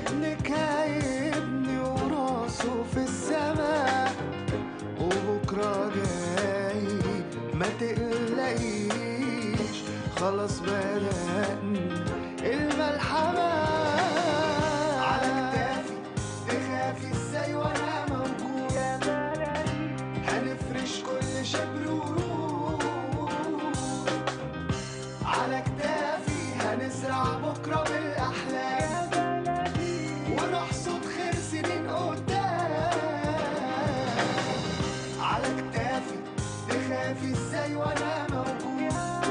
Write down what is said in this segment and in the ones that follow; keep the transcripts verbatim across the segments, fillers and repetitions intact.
ابنك هيبني وراسه في السماء، وبكرة جاي ما تقلقيش، خلاص بدأنا الملحمة. على كتافي تخافي ازاي وانا موجود، هنفرش كل شبر ورود. على كتافي هنزرع بكرة بالأحلام، ونحصد خير سنين قدام. على كتافي تخافي ازاي وانا موجود،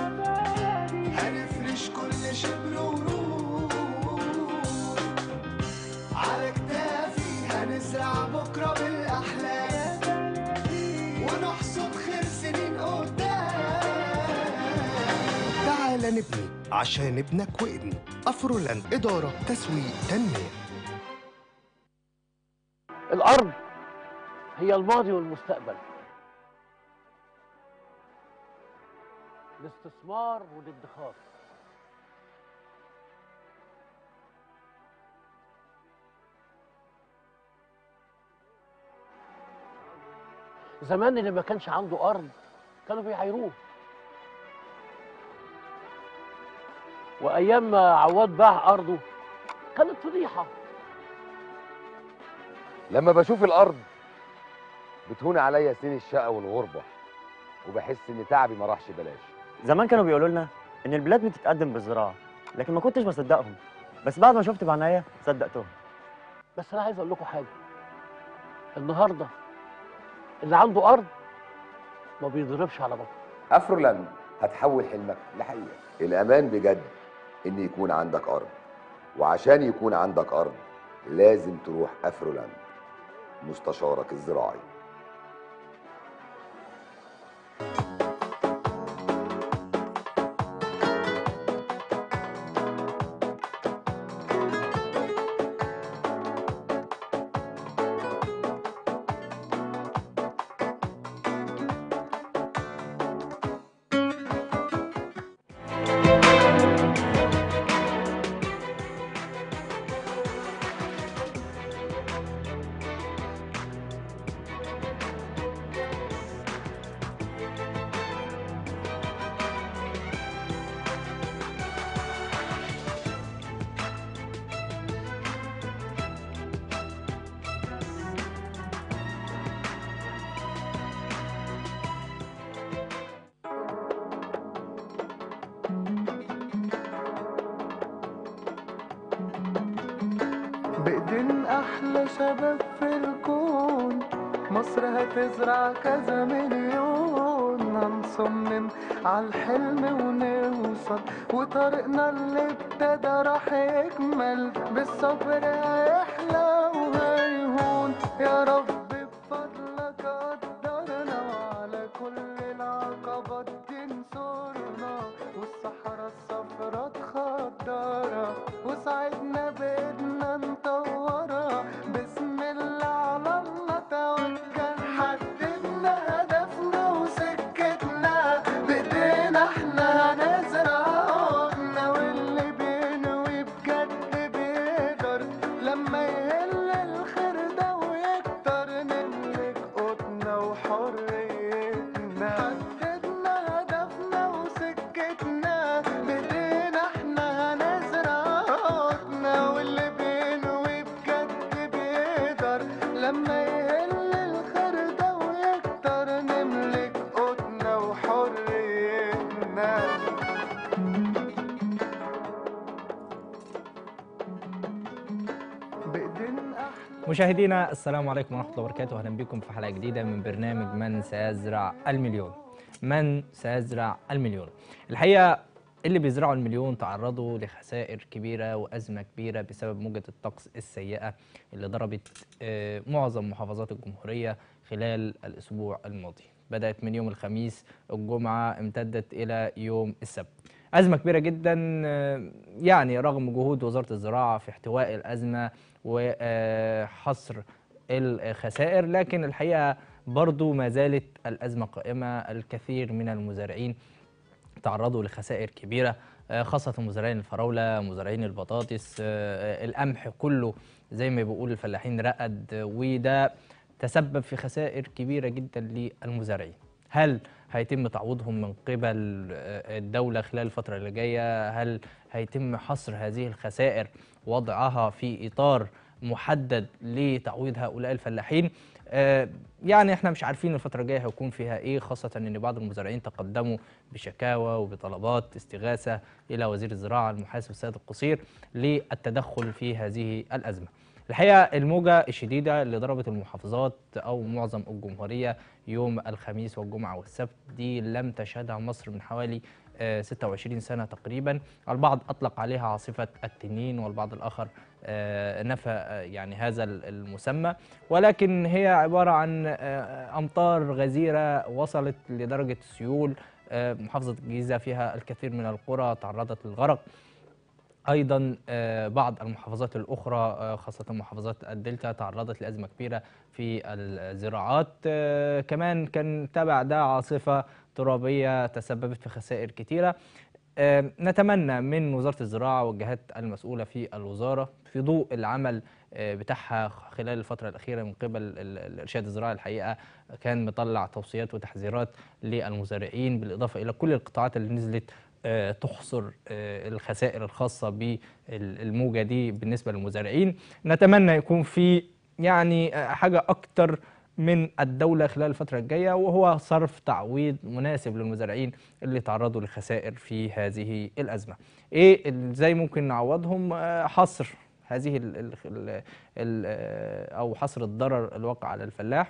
هنفرش كل شبر ورود. على كتافي هنزرع بكرة بالأحلام، ونحصد خير سنين قدام. تعال نبني عشان ابنك وابني. أفرولاند، إدارة، تسويق، تنمية. الأرض هي الماضي والمستقبل، الاستثمار والادخار. زمان اللي ما كانش عنده أرض كانوا بيعايروه، وأيام ما عواد باع أرضه كانت فضيحة. لما بشوف الارض بتهون عليا سنين الشقه والغربه، وبحس ان تعبي ما راحش بلاش. زمان كانوا بيقولوا لنا ان البلاد بتتقدم بالزراعه، لكن ما كنتش بصدقهم، بس بعد ما شفت بعناية صدقتهم. بس أنا عايز أقول لكم حاجة، النهارده اللي عنده أرض ما بيضربش على بطنه. افرولاند هتحول حلمك لحقيقه. الامان بجد ان يكون عندك ارض، وعشان يكون عندك ارض لازم تروح افرولاند، مستشارك الزراعي. بإيدين أحلى شباب في الكون، مصر هتزرع كذا مليون. هنصمم عالحلم ونوصل، وطريقنا اللي ابتدى راح يكمل. بالصبر هيحلى وهيهون، يا رب بفضلك قدرنا، وعلى كل العقبات تنصرنا، والصحراء الصفرا تخضرها، وساعدنا بإيدنا نطورها. بسم الله على الله توكل، حددنا هدفنا وسكتنا، بإيدينا احنا هنزرع عودنا. واللي بينوي بجد بيقدر، لما يهل الخير ده ويكتر، نملك قوتنا وحريتنا. حددنا هدفنا وسكتنا، بإيدينا احنا هنزرع عودنا. واللي بينوي بجد بيقدر، لما يهل الخير ده ويكتر، نملك قوتنا وحريتنا. بإيدين أحلى. مشاهدينا السلام عليكم ورحمة الله وبركاته، أهلا بكم في حلقة جديدة من برنامج من سيزرع المليون. من سيزرع المليون. الحقيقة اللي بيزرعوا المليون تعرضوا لخسائر كبيرة وأزمة كبيرة بسبب موجة الطقس السيئة اللي ضربت آه، معظم محافظات الجمهورية خلال الأسبوع الماضي. بدأت من يوم الخميس، الجمعة امتدت إلى يوم السبت. أزمة كبيرة جدا، آه، يعني رغم جهود وزارة الزراعة في احتواء الأزمة وحصر الخسائر، لكن الحقيقة برضو ما زالت الأزمة قائمة. الكثير من المزارعين تعرضوا لخسائر كبيرة خاصة مزارعين الفراولة، مزارعين البطاطس، القمح كله زي ما بيقول الفلاحين رقد، وده تسبب في خسائر كبيرة جدا للمزارعين. هل هيتم تعويضهم من قبل الدولة خلال الفترة اللي جاية؟ هل هيتم حصر هذه الخسائر وضعها في إطار محدد لتعويض هؤلاء الفلاحين؟ آه يعني احنا مش عارفين الفترة الجاية هيكون فيها ايه، خاصة ان بعض المزارعين تقدموا بشكاوى وبطلبات استغاثة الى وزير الزراعة المحاسب السيد القصير للتدخل في هذه الأزمة. الحقيقة الموجة الشديدة اللي ضربت المحافظات أو معظم الجمهورية يوم الخميس والجمعة والسبت دي لم تشهدها مصر من حوالي ستة وعشرين سنة تقريبا. البعض أطلق عليها عاصفة التنين والبعض الآخر نفى يعني هذا المسمى، ولكن هي عبارة عن أمطار غزيرة وصلت لدرجة السيول. محافظة الجيزة فيها الكثير من القرى تعرضت للغرق، أيضا بعض المحافظات الأخرى خاصة محافظات الدلتا تعرضت لأزمة كبيرة في الزراعات. كمان كان تبع ده عاصفة ترابية تسببت في خسائر كثيرة. نتمنى من وزارة الزراعة والجهات المسؤولة في الوزارة في ضوء العمل بتاعها خلال الفترة الأخيرة من قبل الإرشاد الزراعي، الحقيقة كان مطلع توصيات وتحذيرات للمزارعين بالإضافة إلى كل القطاعات اللي نزلت تحصر الخسائر الخاصة بالموجة دي بالنسبة للمزارعين. نتمنى يكون في يعني حاجة أكتر من الدولة خلال الفترة الجاية، وهو صرف تعويض مناسب للمزارعين اللي تعرضوا لخسائر في هذه الأزمة. إيه إزاي ممكن نعوضهم؟ حصر هذه ال ال ال أو حصر الضرر الواقع على الفلاح،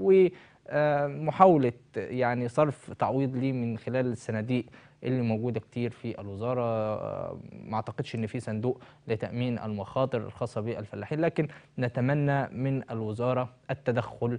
ومحاولة يعني صرف تعويض ليه من خلال الصناديق اللي موجودة كتير في الوزارة. ما اعتقدش ان في صندوق لتأمين المخاطر الخاصة بالفلاحين، لكن نتمنى من الوزارة التدخل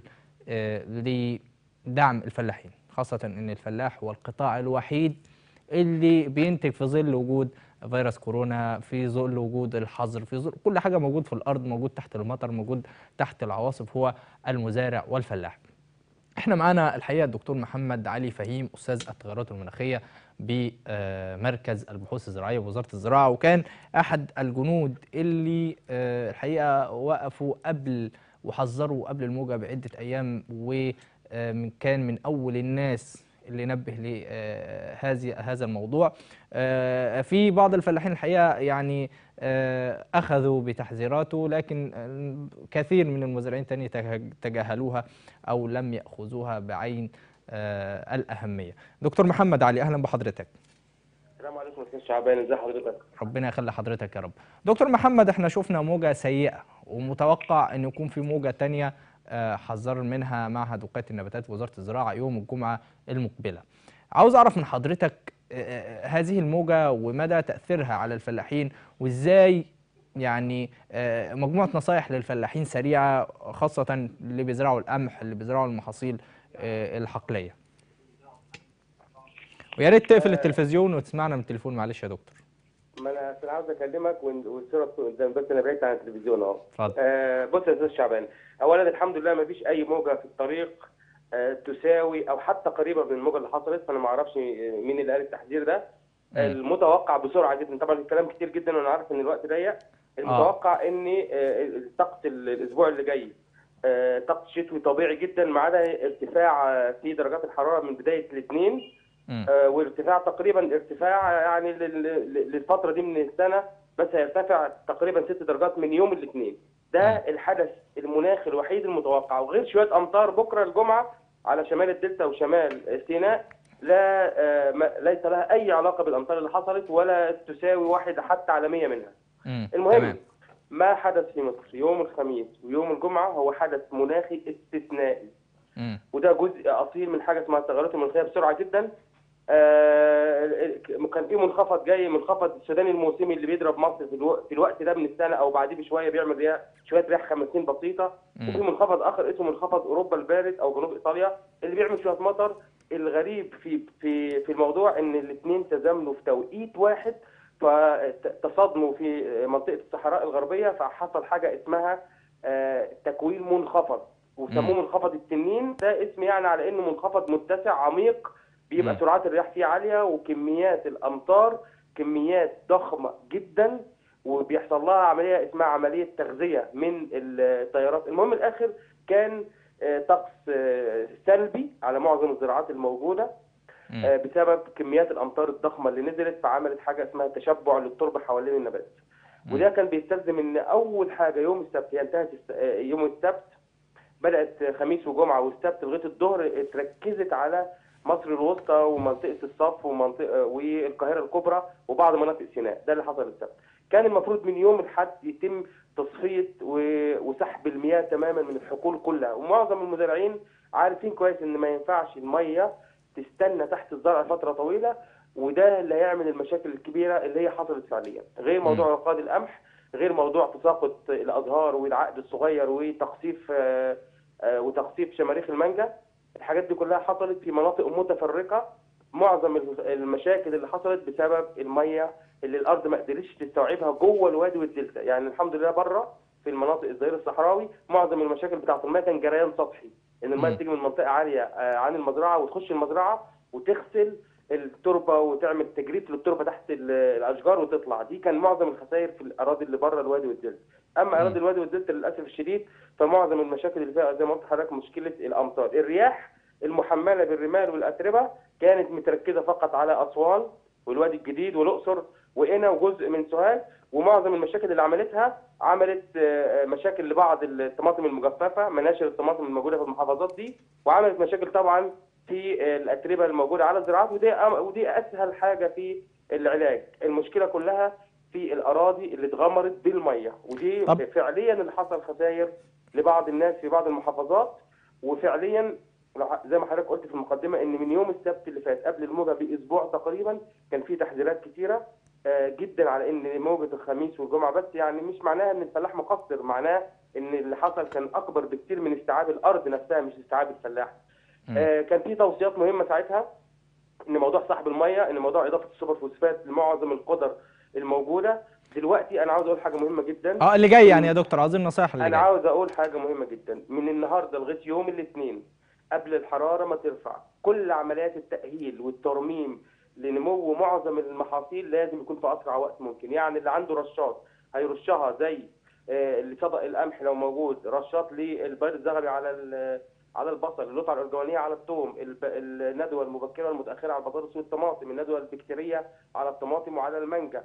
لدعم الفلاحين، خاصة ان الفلاح هو القطاع الوحيد اللي بينتج في ظل وجود فيروس كورونا، في ظل وجود الحظر، في ظل كل حاجة موجود في الأرض، موجود تحت المطر، موجود تحت العواصف، هو المزارع والفلاح. احنا معانا الحقيقه الدكتور محمد علي فهيم استاذ التغيرات المناخيه بمركز البحوث الزراعيه بوزاره الزراعه، وكان احد الجنود اللي الحقيقه وقفوا قبل وحذروا قبل الموجه بعده ايام، وكان من اول الناس اللي نبه لهذه هذا الموضوع. في بعض الفلاحين الحقيقه يعني أخذوا بتحذيراته، لكن كثير من المزارعين تاني تجاهلوها أو لم يأخذوها بعين الأهمية. دكتور محمد علي، أهلا بحضرتك. السلام عليكم أستاذ شعبان، ازي حضرتك؟ ربنا يخلي حضرتك يا رب. دكتور محمد، احنا شفنا موجة سيئة ومتوقع أن يكون في موجة تانية حذر منها معهد وقاية النباتات ووزارة الزراعة يوم الجمعة المقبلة. عاوز أعرف من حضرتك هذه الموجة ومدى تأثيرها على الفلاحين، وإزاي يعني مجموعة نصايح للفلاحين سريعة، خاصة اللي بيزرعوا القمح، اللي بيزرعوا المحاصيل الحقلية. ويا ريت تقفل التلفزيون وتسمعنا من التليفون، معلش يا دكتور. ما انا كنت عاوز اكلمك والصوره تكون قدام، بس انا بعدت عن التلفزيون اهو. اتفضل. آه بص يا استاذ شعبان، اولا الحمد لله ما فيش اي موجه في الطريق آه تساوي او حتى قريبه من الموجه اللي حصلت، فانا ما اعرفش مين اللي قال التحذير ده. آه المتوقع بسرعه جدا، طبعا الكلام كتير جدا وانا عارف ان الوقت ضيق. المتوقع آه. ان آه طقس الاسبوع اللي جاي آه طقس شتوي طبيعي جدا، ما عدا ارتفاع في درجات الحراره من بدايه الاثنين، آه وارتفاع تقريبا ارتفاع يعني للفتره دي من السنه، بس هيرتفع تقريبا ست درجات من يوم الاثنين. ده الحدث المناخي الوحيد المتوقع، وغير شويه امطار بكره الجمعه على شمال الدلتا وشمال سيناء لا آه ليس لها اي علاقه بالامطار اللي حصلت ولا تساوي واحد حتى على مية منها. المهم تمام. ما حدث في مصر يوم الخميس ويوم الجمعه هو حدث مناخي استثنائي، مم. وده جزء اصيل من حاجه اسمها التغيرات المناخيه بسرعه جدا. آه كان في منخفض جاي، منخفض السوداني الموسمي اللي بيضرب مصر في, الو... في الوقت ده من السنه او بعديه بشويه، بيعمل رياح شويه رياح خمسين بسيطه، وفي منخفض اخر اسمه منخفض اوروبا البارد او جنوب ايطاليا اللي بيعمل شويه مطر. الغريب في في في الموضوع ان الاثنين تزامنوا في توقيت واحد، فتصادموا في منطقه الصحراء الغربيه، فحصل حاجه اسمها آه تكوين منخفض، وسموه منخفض التنين. ده اسم يعني على انه منخفض متسع عميق، بيبقى م. سرعات الرياح فيه عاليه وكميات الامطار كميات ضخمه جدا، وبيحصل لها عمليه اسمها عمليه تغذيه من التيارات. المهم الاخر كان طقس سلبي على معظم الزراعات الموجوده بسبب كميات الامطار الضخمه اللي نزلت، فعملت حاجه اسمها تشبع للتربه حوالين النبات. وده كان بيستلزم ان اول حاجه يوم السبت، هي انتهت يوم السبت، بدات خميس وجمعه والسبت لغايه الظهر اتركزت على مصر الوسطى ومنطقه الصف ومنطقه والقاهره الكبرى وبعض مناطق سيناء. ده اللي حصل السبت. كان المفروض من يوم الاحد يتم تصفيه وسحب المياه تماما من الحقول كلها، ومعظم المزارعين عارفين كويس ان ما ينفعش الميه تستنى تحت الزرع فتره طويله، وده اللي هيعمل المشاكل الكبيره اللي هي حصلت فعليا، غير موضوع عقاد القمح، غير موضوع تساقط الازهار والعقد الصغير وتقصيف وتقصيف شماريخ المانجا. الحاجات دي كلها حصلت في مناطق متفرقه. معظم المشاكل اللي حصلت بسبب الميه اللي الارض ما قدرتش تستوعبها جوه الوادي والدلتا. يعني الحمد لله بره في المناطق الظهير الصحراوي معظم المشاكل بتاعه الميه كان جريان سطحي، ان الميه تيجي من منطقه عاليه عن المزرعه وتخش المزرعه وتغسل التربه وتعمل تجريف للتربه تحت الاشجار وتطلع. دي كان معظم الخسائر في الاراضي اللي بره الوادي والدلتا. اما اراضي الوادي والدلتا للاسف الشديد فمعظم المشاكل اللي فيها زي ما قلت لحضرتك مشكله الامطار. الرياح المحمله بالرمال والاتربه كانت متركزه فقط على اسوان والوادي الجديد والاقصر وقنا وجزء من سوهاج، ومعظم المشاكل اللي عملتها عملت مشاكل لبعض الطماطم المجففه، مناشر الطماطم الموجوده في المحافظات دي، وعملت مشاكل طبعا في الاتربه الموجوده على الزراعات، ودي ودي اسهل حاجه في العلاج. المشكله كلها في الاراضي اللي اتغمرت بالميه، ودي طب. فعليا اللي حصل خسائر لبعض الناس في بعض المحافظات. وفعليا زي ما حضرتك قلت في المقدمه ان من يوم السبت اللي فات قبل الموجه باسبوع تقريبا كان في تحذيرات كثيره جدا على ان موجه الخميس والجمعه، بس يعني مش معناها ان الفلاح مقصر، معناه ان اللي حصل كان اكبر بكثير من استيعاب الارض نفسها مش استيعاب الفلاح. آه كان في توصيات مهمه ساعتها ان موضوع سحب الميه، ان موضوع اضافه السوبر فوسفات لمعظم القدر الموجوده. دلوقتي انا عاوز اقول حاجه مهمه جدا اه اللي جاي يعني يا دكتور، عايزين نصايح اللي انا جاي. عاوز اقول حاجه مهمه جدا. من النهارده لغايه يوم الاثنين قبل الحراره ما ترفع، كل عمليات التاهيل والترميم لنمو معظم المحاصيل لازم يكون في اسرع وقت ممكن. يعني اللي عنده رشات هيرشها زي اللي صدق القمح لو موجود، رشات للبيض الزغبي على على البصل، اللقطه الارجوانيه على الثوم، الندوه المبكره والمتاخره على البطاطس والطماطم، الندوه البكتيريه على الطماطم وعلى المانجا،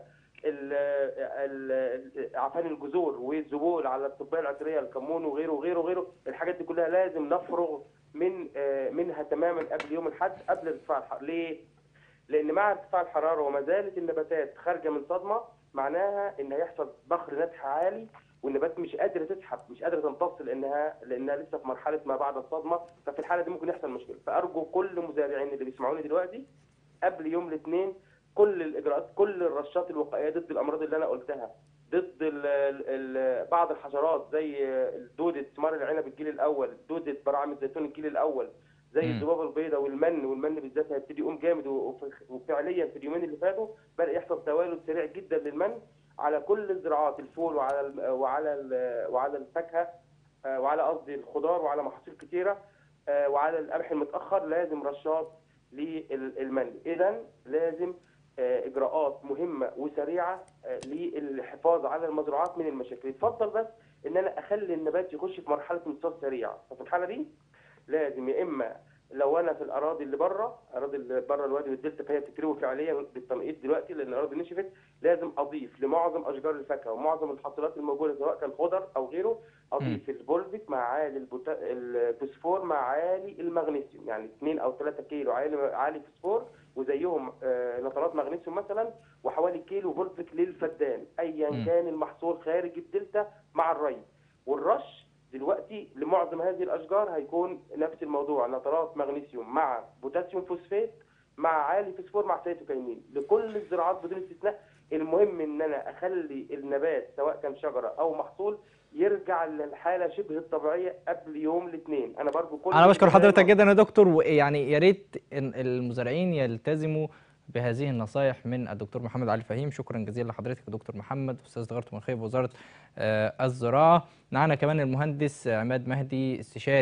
عفان الجذور والذبول على الطبيه العطريه، الكمون وغيره وغيره وغيره. الحاجات دي كلها لازم نفرغ من منها تماما قبل يوم الاحد، قبل ارتفاع الحراره. ليه؟ لان مع ارتفاع الحراره وما زالت النباتات خارجه من صدمه، معناها ان هيحصل بخر نتح عالي والنبات مش قادره تسحب، مش قادره تمتص لانها لانها لسه في مرحله ما بعد الصدمه. ففي الحاله دي ممكن يحصل مشكله. فارجو كل مزارعين اللي بيسمعوني دلوقتي قبل يوم الاثنين كل الاجراءات، كل الرشات الوقائيه ضد الامراض اللي انا قلتها، ضد ال ال بعض الحشرات زي دوده ثمار العنب الجيل الاول، دوده براعم الزيتون الجيل الاول، زي الذبابه البيضاء والمن، والمن بالذات هيبتدي يقوم جامد. وفعليا في اليومين اللي فاتوا بدا يحصل توالد سريع جدا للمن على كل الزراعات، الفول وعلى ال وعلى ال وعلى الفاكهه وعلى قصدي الخضار وعلى محاصيل كثيره وعلى القمح المتاخر. لازم رشات للمن. اذا لازم اجراءات مهمه وسريعه للحفاظ على المزروعات من المشاكل. يتفضل بس ان انا اخلي النبات يخش في مرحله امتصاص سريع. ففي الحاله دي لازم يا اما لو انا في الاراضي اللي بره، اراضي اللي بره الوادي والدلتا فهي بتتروي فعليا بالتنقيط دلوقتي لان الاراضي نشفت، لازم اضيف لمعظم اشجار الفاكهه ومعظم الحاصلات الموجوده سواء كان خضر او غيره، اضيف الفولفيك مع عالي البوتا... الفوسفور مع عالي المغنيسيوم، يعني اثنين او ثلاثة كيلو عالي عالي فوسفور وزيهم آه نترات مغنيسيوم مثلا، وحوالي كيلو فولفيك للفدان ايا كان المحصول خارج الدلتا مع الري. والرش دلوقتي لمعظم هذه الاشجار هيكون نفس الموضوع، نترات مغنيسيوم مع بوتاسيوم فوسفات مع عالي فوسفور مع سيتوكاينين لكل الزراعات بدون استثناء. المهم ان انا اخلي النبات سواء كان شجره او محصول يرجع للحاله شبه الطبيعيه قبل يوم الاثنين. انا برضو كل انا بشكر حضرتك جدا يا دكتور، ويعني يا ريت المزارعين يلتزموا بهذه النصائح من الدكتور محمد علي فهيم. شكرا جزيلا لحضرتك يا دكتور محمد، استاذ تجاره المناخيه بوزاره الزراعه. معنا كمان المهندس عماد مهدي استشاري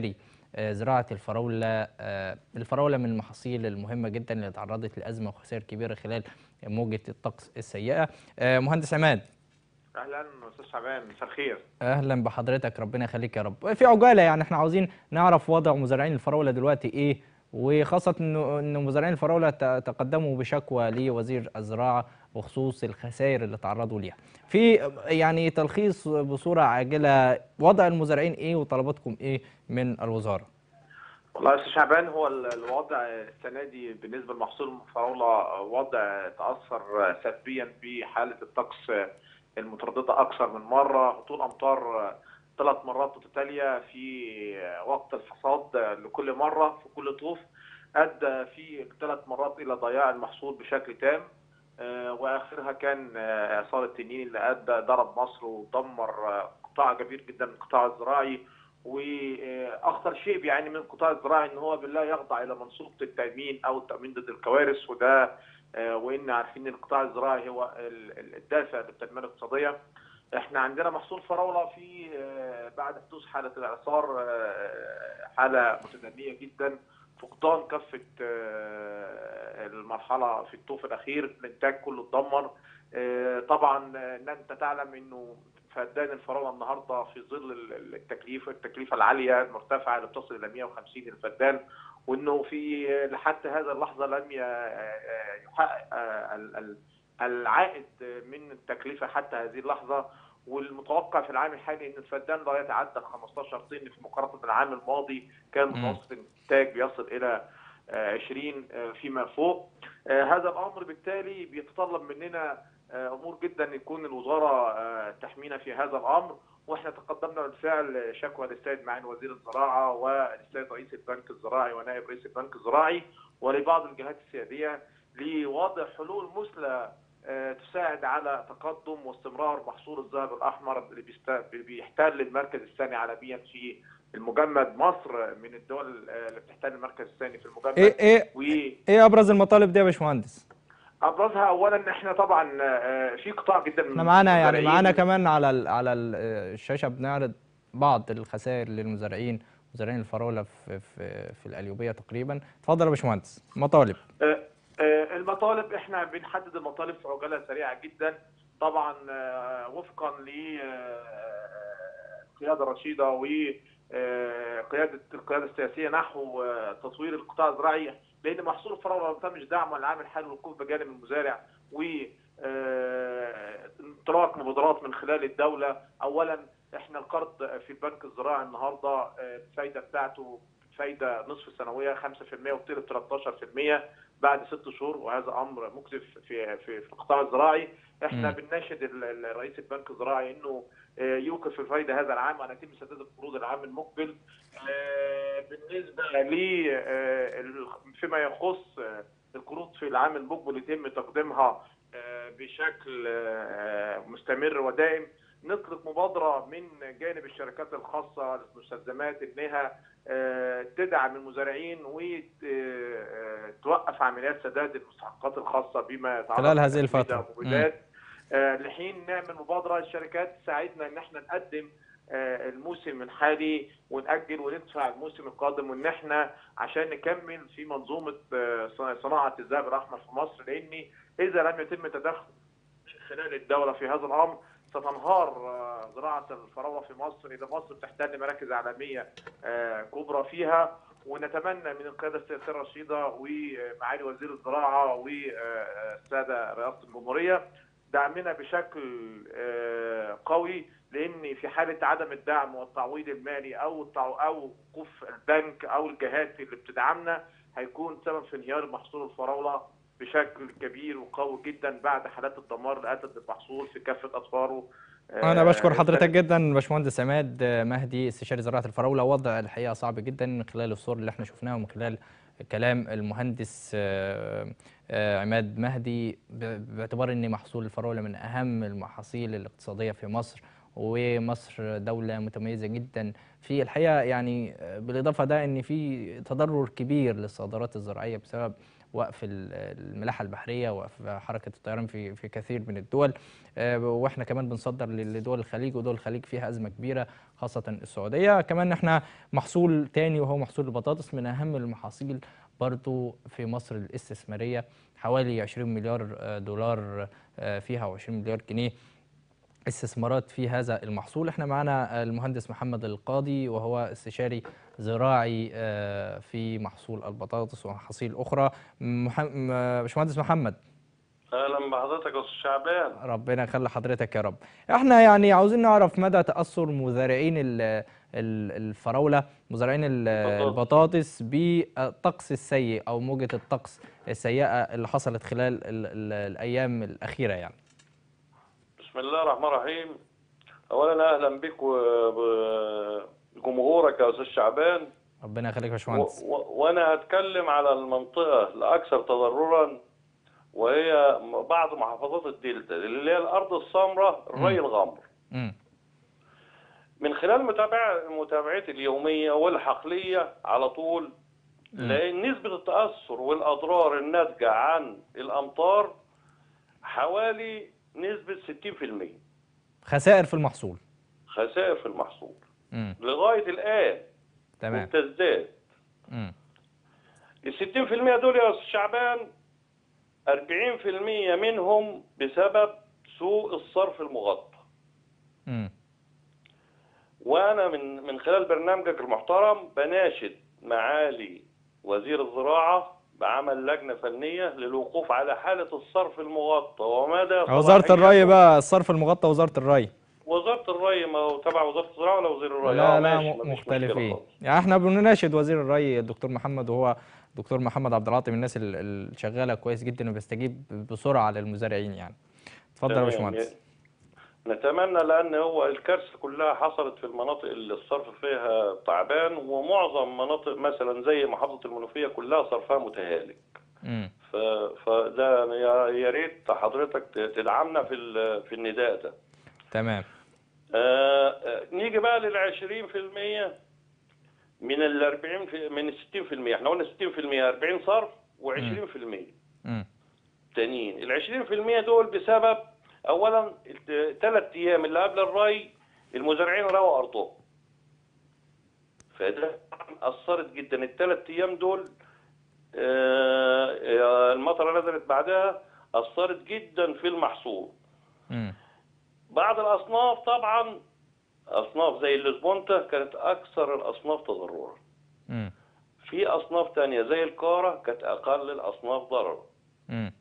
زراعة الفراولة. الفراولة من المحاصيل المهمة جدا اللي تعرضت لأزمة وخسائر كبيرة خلال موجة الطقس السيئة. مهندس عماد، اهلا استاذ شعبان، مساء الخير. اهلا بحضرتك، ربنا يخليك يا رب. في عجاله يعني احنا عاوزين نعرف وضع مزارعين الفراوله دلوقتي ايه، وخاصه انه ان مزارعين الفراوله تقدموا بشكوى لوزير الزراعه بخصوص الخسائر اللي تعرضوا ليها. في يعني تلخيص بصوره عاجله، وضع المزارعين ايه وطلباتكم ايه من الوزاره؟ والله يا استاذ شعبان، هو الوضع السنه دي بالنسبه لمحصول الفراوله وضع تاثر سلبيا بحاله الطقس المتردده اكثر من مره. هطول امطار ثلاث مرات متتاليه في وقت الحصاد لكل مره في كل طوف ادى في ثلاث مرات الى ضياع المحصول بشكل تام، واخرها كان اعصار التنين اللي ادى ضرب مصر ودمر قطاع كبير جدا من القطاع الزراعي. واخطر شيء يعني من القطاع الزراعي ان هو بالله يخضع الى منظومه التامين او التامين ضد الكوارث، وده وان عارفين ان القطاع الزراعي هو الدافع للتنميه الاقتصاديه. احنا عندنا محصول فراوله في بعد حدوث حاله الاعصار حاله متدنيه جدا، فقدان كافه المرحله في الطوف الاخير، الانتاج كله اتدمر. طبعا انت تعلم انه فدان الفراوله النهارده في ظل التكلفه التكلفه العاليه المرتفعه اللي بتصل الى مئة وخمسين الفدان، وانه في لحتى هذه اللحظه لم يحقق العائد من التكلفه حتى هذه اللحظه. والمتوقع في العام الحالي ان الفدان لا يتعدى خمسة عشر طن في مقارنه بالعام الماضي كان متوسط الانتاج بيصل الى عشرين فيما فوق. هذا الامر بالتالي بيتطلب مننا امور جدا يكون الوزاره تحمينا في هذا الامر، واحنا تقدمنا بالفعل شكوى للسيد معالي وزير الزراعه وللسيد رئيس البنك الزراعي ونائب رئيس البنك الزراعي ولبعض الجهات السياديه لوضع حلول مثلى تساعد على تقدم واستمرار محصول الذهب الاحمر اللي بيحتل المركز الثاني عالميا في المجمد. مصر من الدول اللي بتحتل المركز الثاني في المجمد. ايه ايه و... ايه ابرز المطالب دي يا باشمهندس؟ ابرزها اولا ان احنا طبعا في قطاع جدا من احنا معانا يعني معانا كمان على ال على ال الشاشه بنعرض بعض الخسائر للمزارعين، مزارعين الفراوله في في في القليوبيه تقريبا. اتفضل يا باشمهندس. مطالب المطالب احنا بنحدد المطالب في عجاله سريعه جدا، طبعا وفقا للقياده الرشيده وقياده القياده السياسيه نحو تطوير القطاع الزراعي، لان محصول الفراوله ما تمش دعمه العام الحالي والوقوف بجانب المزارع و انطلاق مبادرات من خلال الدوله. اولا احنا القرض في البنك الزراعي النهارده الفايده بتاعته فايده نصف سنويه خمسة بالمئة وبتقلب ثلاثة عشر بالمئة بعد ست شهور، وهذا امر مكلف في في في القطاع الزراعي. احنا بنناشد رئيس البنك الزراعي انه يوقف الفايده هذا العام وان يتم سداد القروض العام المقبل. بالنسبه لي فيما يخص القروض في العام المقبل يتم تقديمها بشكل مستمر ودائم. نطلق مبادره من جانب الشركات الخاصه للمستلزمات انها تدعم المزارعين وتوقف عمليات سداد المستحقات الخاصه بما يتعلق خلال هذه الفتره لحين نعمل مبادره الشركات تساعدنا ان احنا نقدم الموسم الحالي ونأجل وندفع الموسم القادم، وان احنا عشان نكمل في منظومه صناعه الذهب الاحمر في مصر، لان اذا لم يتم تدخل من خلال الدوله في هذا الامر ستنهار زراعه الفراوله في مصر. اذا مصر بتحتل مراكز عالميه كبرى فيها، ونتمنى من القياده السياسيه الرشيده ومعالي وزير الزراعه والساده رئاسه الجمهوريه دعمنا بشكل قوي، لان في حاله عدم الدعم والتعويض المالي او او وقوف البنك او الجهات اللي بتدعمنا هيكون سبب في انهيار محصول الفراوله بشكل كبير وقوي جدا بعد حالات الدمار اللي اتت بالمحصول في كافه اطواره. انا بشكر حضرتك جدا باشمهندس عماد مهدي استشاري زراعه الفراوله. وضع الحقيقه صعب جدا من خلال الصور اللي احنا شفناها ومن خلال كلام المهندس عماد مهدي، باعتبار ان محصول الفراوله من اهم المحاصيل الاقتصاديه في مصر، ومصر دولة متميزة جدا في الحقيقة. يعني بالإضافة ده أن في تضرر كبير للصادرات الزراعية بسبب وقف الملاحه البحريه، وقف حركه الطيران في في كثير من الدول، واحنا كمان بنصدر لدول الخليج، ودول الخليج فيها ازمه كبيره خاصه السعوديه. كمان احنا محصول تاني وهو محصول البطاطس، من اهم المحاصيل برضو في مصر الاستثماريه، حوالي عشرين مليار دولار فيها وعشرين مليار جنيه استثمارات في هذا المحصول. احنا معنا المهندس محمد القاضي، وهو استشاري زراعي في محصول البطاطس ومحاصيل اخرى. باشمهندس محمد، اهلا بحضرتك يا استاذ شعبان. ربنا يخلي حضرتك يا رب. احنا يعني عاوزين نعرف مدى تاثر مزارعين الفراوله، مزارعين البطاطس بالطقس السيء او موجه الطقس السيئه اللي حصلت خلال الايام الاخيره يعني. بسم الله الرحمن الرحيم. اولا اهلا بك وجمهورك يا استاذ شعبان. ربنا يخليك يا باشمهندس. وانا هتكلم على المنطقه الاكثر تضررا، وهي بعض محافظات الدلتا اللي هي الارض السمراء الري الغمر. م. من خلال متابعه متابعتي اليوميه والحقليه على طول، لان نسبه التاثر والاضرار الناتجه عن الامطار حوالي نسبه ستين في المية خسائر في المحصول. خسائر في المحصول م. لغايه الان. تمام. وبتزداد. امم ال ستين في المية دول يا استاذ شعبان، أربعين في المية منهم بسبب سوء الصرف المغطى. امم وانا من من خلال برنامجك المحترم بناشد معالي وزير الزراعه بعمل لجنه فنيه للوقوف على حاله الصرف المغطى ومدى وزاره الري بقى، الصرف المغطى وزاره الري. وزاره الري ما هو تبع وزاره الزراعه ولا وزير الري؟ لا آه لا ماشي، مختلفين يعني. احنا بنناشد وزير الري الدكتور محمد، وهو دكتور محمد عبد العاطي من الناس اللي شغاله كويس جدا وبيستجيب بسرعه للمزارعين يعني. اتفضل يا باشمهندس. نتمنى، لان هو الكارثه كلها حصلت في المناطق اللي الصرف فيها تعبان، ومعظم مناطق مثلا زي محافظه المنوفيه كلها صرفها متهالك. امم فده يا ريت حضرتك تدعمنا في في النداء ده. تمام. آه نيجي بقى لل عشرين في المية من ال أربعين في من ال ستين في المية. احنا قلنا ستين في المية أربعين صرف وعشرين في المية امم تانيين. ال عشرين في المية دول بسبب اولا الثلاث ايام اللي قبل الري المزارعين رووا ارضهم، فده اثرت جدا. الثلاث ايام دول آه المطره نزلت بعدها، اثرت جدا في المحصول. امم بعض الاصناف طبعا، اصناف زي الاسبونتا كانت اكثر الاصناف تضررا. امم في اصناف ثانيه زي الكاره كانت اقل الاصناف ضررا. امم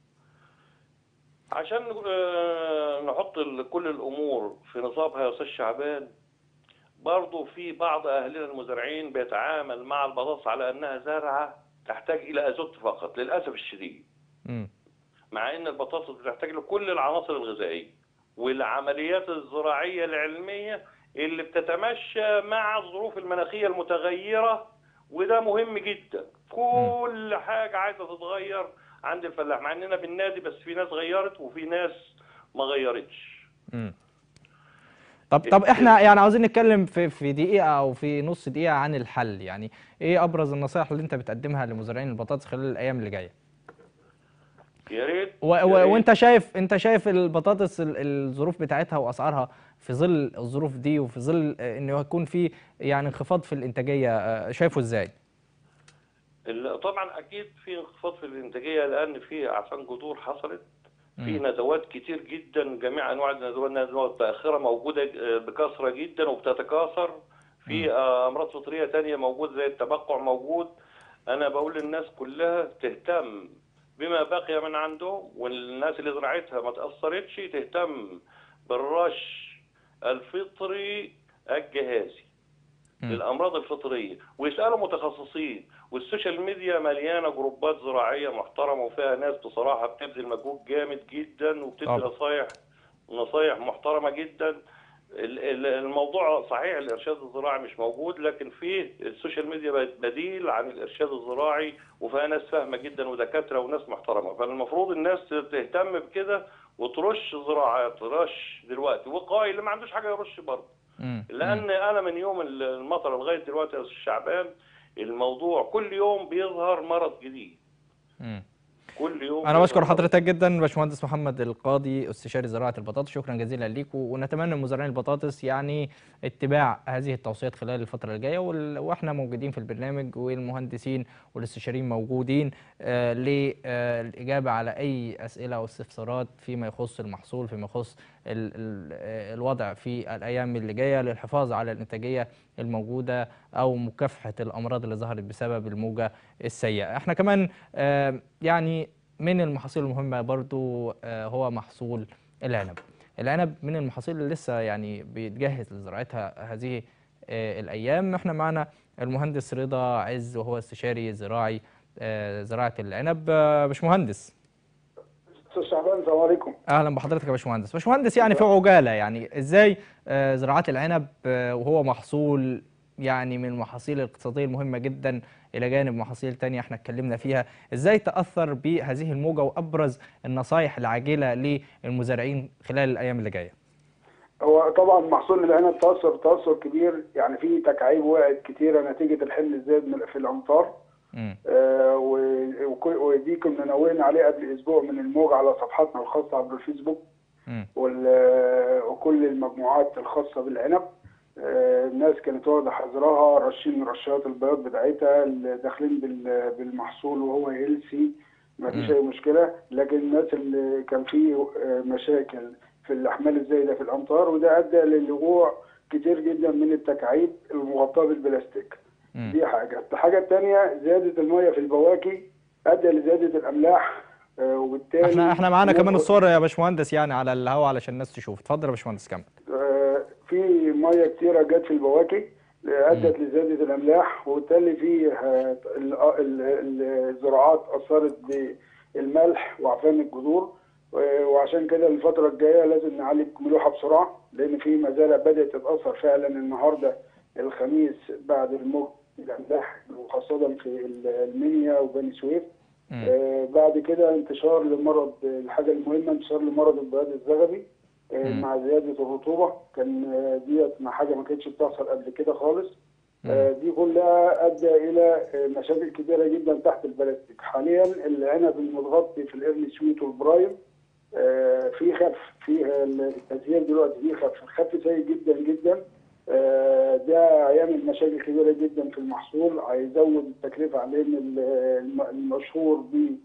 عشان نحط كل الامور في نصابها يا استاذ شعبان، برضه في بعض اهلنا المزارعين بيتعامل مع البطاطس على انها زرعه تحتاج الى ازوت فقط، للاسف الشديد. امم مع ان البطاطس بتحتاج لكل العناصر الغذائيه والعمليات الزراعيه العلميه اللي بتتمشى مع الظروف المناخيه المتغيره، وده مهم جدا. كل حاجه عايزه تتغير عند الفلاح، مع اننا بالنادي بس في ناس غيرت وفي ناس ما غيرتش. امم طب طب احنا يعني عاوزين نتكلم في في دقيقه او في نص دقيقه عن الحل. يعني ايه ابرز النصائح اللي انت بتقدمها لمزارعين البطاطس خلال الايام اللي جايه؟ يا ريت. و... و... وانت شايف انت شايف البطاطس الظروف بتاعتها واسعارها في ظل الظروف دي، وفي ظل انه يكون في يعني انخفاض في الانتاجيه، شايفه ازاي؟ طبعا اكيد في انخفاض في الانتاجيه، لان في اعفان جذور حصلت، في ندوات كتير جدا، جميع انواع الندوات، ندوات متاخره موجوده بكثره جدا وبتتكاثر. في امراض فطريه ثانيه موجوده زي التبقع موجود. انا بقول للناس كلها تهتم بما بقي من عندهم، والناس اللي زرعتها ما تاثرتش تهتم بالرش الفطري الجهازي للامراض الفطريه، ويسالوا متخصصين. والسوشيال ميديا مليانه جروبات زراعيه محترمه وفيها ناس بصراحه بتبذل مجهود جامد جدا وبتدي نصايح نصايح محترمه جدا. الموضوع صحيح الارشاد الزراعي مش موجود، لكن في السوشيال ميديا بقت بديل عن الارشاد الزراعي، وفيها ناس فاهمه جدا ودكاتره وناس محترمه. فالمفروض الناس تهتم بكده وترش زراعات، ترش دلوقتي وقائي، اللي ما عندوش حاجه يرش برضه. لان انا من يوم المطر لغايه دلوقتي يا استاذ شعبان الموضوع كل يوم بيظهر مرض جديد. مم. كل يوم انا بشكر حضرتك جدا باشمهندس محمد القاضي استشاري زراعه البطاطس، شكرا جزيلا ليك، ونتمنى مزارعين البطاطس يعني اتباع هذه التوصيات خلال الفتره الجايه، وال- واحنا موجودين في البرنامج والمهندسين والاستشاريين موجودين آه للاجابه على اي اسئله او استفسارات فيما يخص المحصول، فيما يخص ال ال الوضع في الايام اللي جايه للحفاظ على الانتاجيه الموجوده او مكافحه الامراض اللي ظهرت بسبب الموجه السيئه. احنا كمان آه يعني من المحاصيل المهمة برضو آه، هو محصول العنب. العنب من المحاصيل اللي لسه يعني بيتجهز لزراعتها هذه آه، الأيام. احنا معنا المهندس رضا عز وهو استشاري زراعي آه، زراعة العنب. آه، باشمهندس استاذ شعبان، السلام عليكم. اهلا بحضرتك يا باشمهندس. باشمهندس يعني في عجالة، يعني ازاي آه، زراعات العنب آه، وهو محصول يعني من المحاصيل الاقتصادية المهمة جدا إلى جانب محاصيل تانية احنا اتكلمنا فيها، ازاي تأثر بهذه الموجة وأبرز النصائح العاجلة للمزارعين خلال الأيام اللي جاية؟ هو طبعا محصول العنب تاثر تاثر كبير، يعني في تكعيب وقعت كتيره نتيجه الحمل الزايد من- في الامطار. آه و- وك- ودي كنا نوهنا عليه قبل اسبوع من الموجه على صفحاتنا الخاصه عبر الفيسبوك وال- وكل المجموعات الخاصه بالعنب. آه الناس كانت واخده حذرها، راشين رشات البياض بتاعتها، اللي داخلين بال- بالمحصول وهو هيلسي ما فيش اي مشكله. لكن الناس اللي كان فيه آه، مشاكل في الاحمال الزايده في الامطار، وده ادى للوقوع كتير جدا من التكعيب المغطاه بالبلاستيك. دي حاجه. الحاجه الثانيه زياده الميه في البواكي ادى لزياده الاملاح، آه، وبالتالي احنا احنا معانا كمان نفقد- الصور يا باشمهندس يعني على الهواء علشان الناس تشوف. اتفضل يا باشمهندس كمل. آه، في ميه كتيره جت في البواكي ادت لزياده الاملاح، وبالتالي في آه، ال- ال- ال- الزراعات اثرت بالملح وعفان الجذور. و- وعشان كده الفتره الجايه لازم نعالج ملوحه بسرعه، لان في مزارع بدات تتاثر فعلا النهارده الخميس بعد الموج الاملاح، وخاصه في ال- المنيا وبني سويف. آه بعد كده انتشار لمرض، الحاجه المهمه انتشار لمرض البياض الزغبي آه مع زياده الرطوبه. كان آه ديت مع حاجه ما كانتش بتحصل قبل كده خالص. آه دي كلها ادى الى آه مشاكل كبيره جدا تحت البلاستيك. حاليا العنب المتغطي في الايرلي سويت والبرايم آه في خف، في التزهير دلوقتي في خف، الخف سيء جدا جدا. آه ده هيعمل مشاكل كبيره جدا في المحصول، هيزود التكلفه علينا. المشهور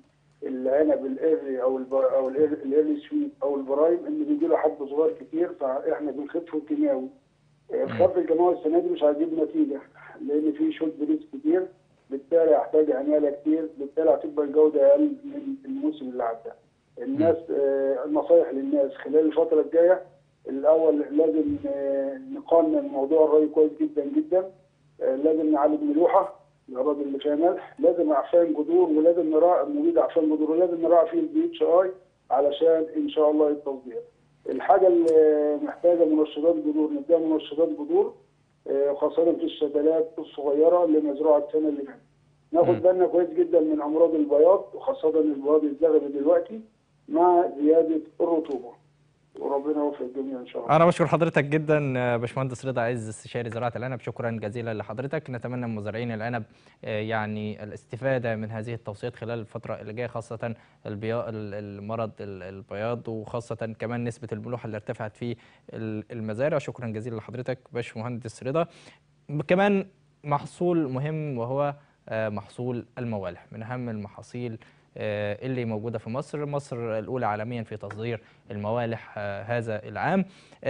بالعنب الايرلي او او الايرلي سويت او البرايم ان بيجي له حب صغير كتير، فاحنا بنخفه الكيماوي. الخف الكيماوي السنه دي مش هيجيب نتيجه، لان في شوت بريس كتير، بالتالي هيحتاج عماله كتير، بالتالي هتبقى الجوده اقل من الموسم اللي عدى. الناس آه النصايح للناس خلال الفتره الجايه، الاول لازم آه نقنن موضوع الري كويس جدا جدا. آه لازم نعالج ملوحه الاراضي اللي فيها ملح، لازم اعفان جذور، ولازم نراعي مبيد اعفان جذور، ولازم نراعي فيه البي اتش اي علشان ان شاء الله التصدير. الحاجه اللي محتاجه منشطات جذور نديها منشطات جذور، آه خاصه في الشتلات الصغيره اللي مزروعه السنه اللي فاتت. ناخد بالنا كويس جدا من امراض البياض، وخاصه البياض الزغبي دلوقتي مع زياده الرطوبه. وربنا يوفق الجميع ان شاء الله. انا بشكر حضرتك جدا باشمهندس رضا عز استشاري زراعه العنب، شكرا جزيلا لحضرتك. نتمنى من مزارعين العنب يعني الاستفاده من هذه التوصيات خلال الفتره اللي جايه، خاصه البياض المرض البياض، وخاصه كمان نسبه الملوحه اللي ارتفعت في المزارع. شكرا جزيلا لحضرتك باشمهندس رضا. كمان محصول مهم وهو محصول الموالح، من اهم المحاصيل اللي موجودة في مصر. مصر الأولى عالميا في تصدير الموالح هذا العام.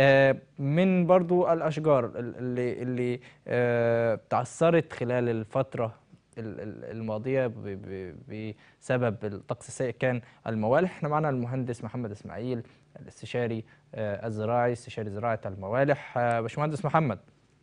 من برضو الأشجار اللي, اللي تعثرت خلال الفترة الماضية بسبب الطقس السيء كان الموالح. احنا معنا المهندس محمد إسماعيل الاستشاري الزراعي، استشاري زراعة الموالح. باشمهندس محمد،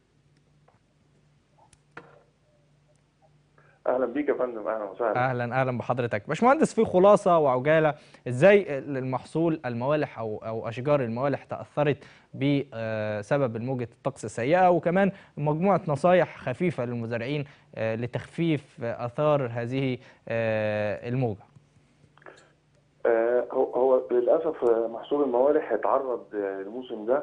اهلا بيك يا فندم. اهلا وسهلا. اهلا اهلا بحضرتك باشمهندس. في خلاصه وعجاله، ازاي المحصول الموالح او او اشجار الموالح تاثرت بسبب الموجه الطقس السيئه، وكمان مجموعه نصايح خفيفه للمزارعين لتخفيف اثار هذه الموجه؟ هو هو للاسف محصول الموالح اتعرض الموسم ده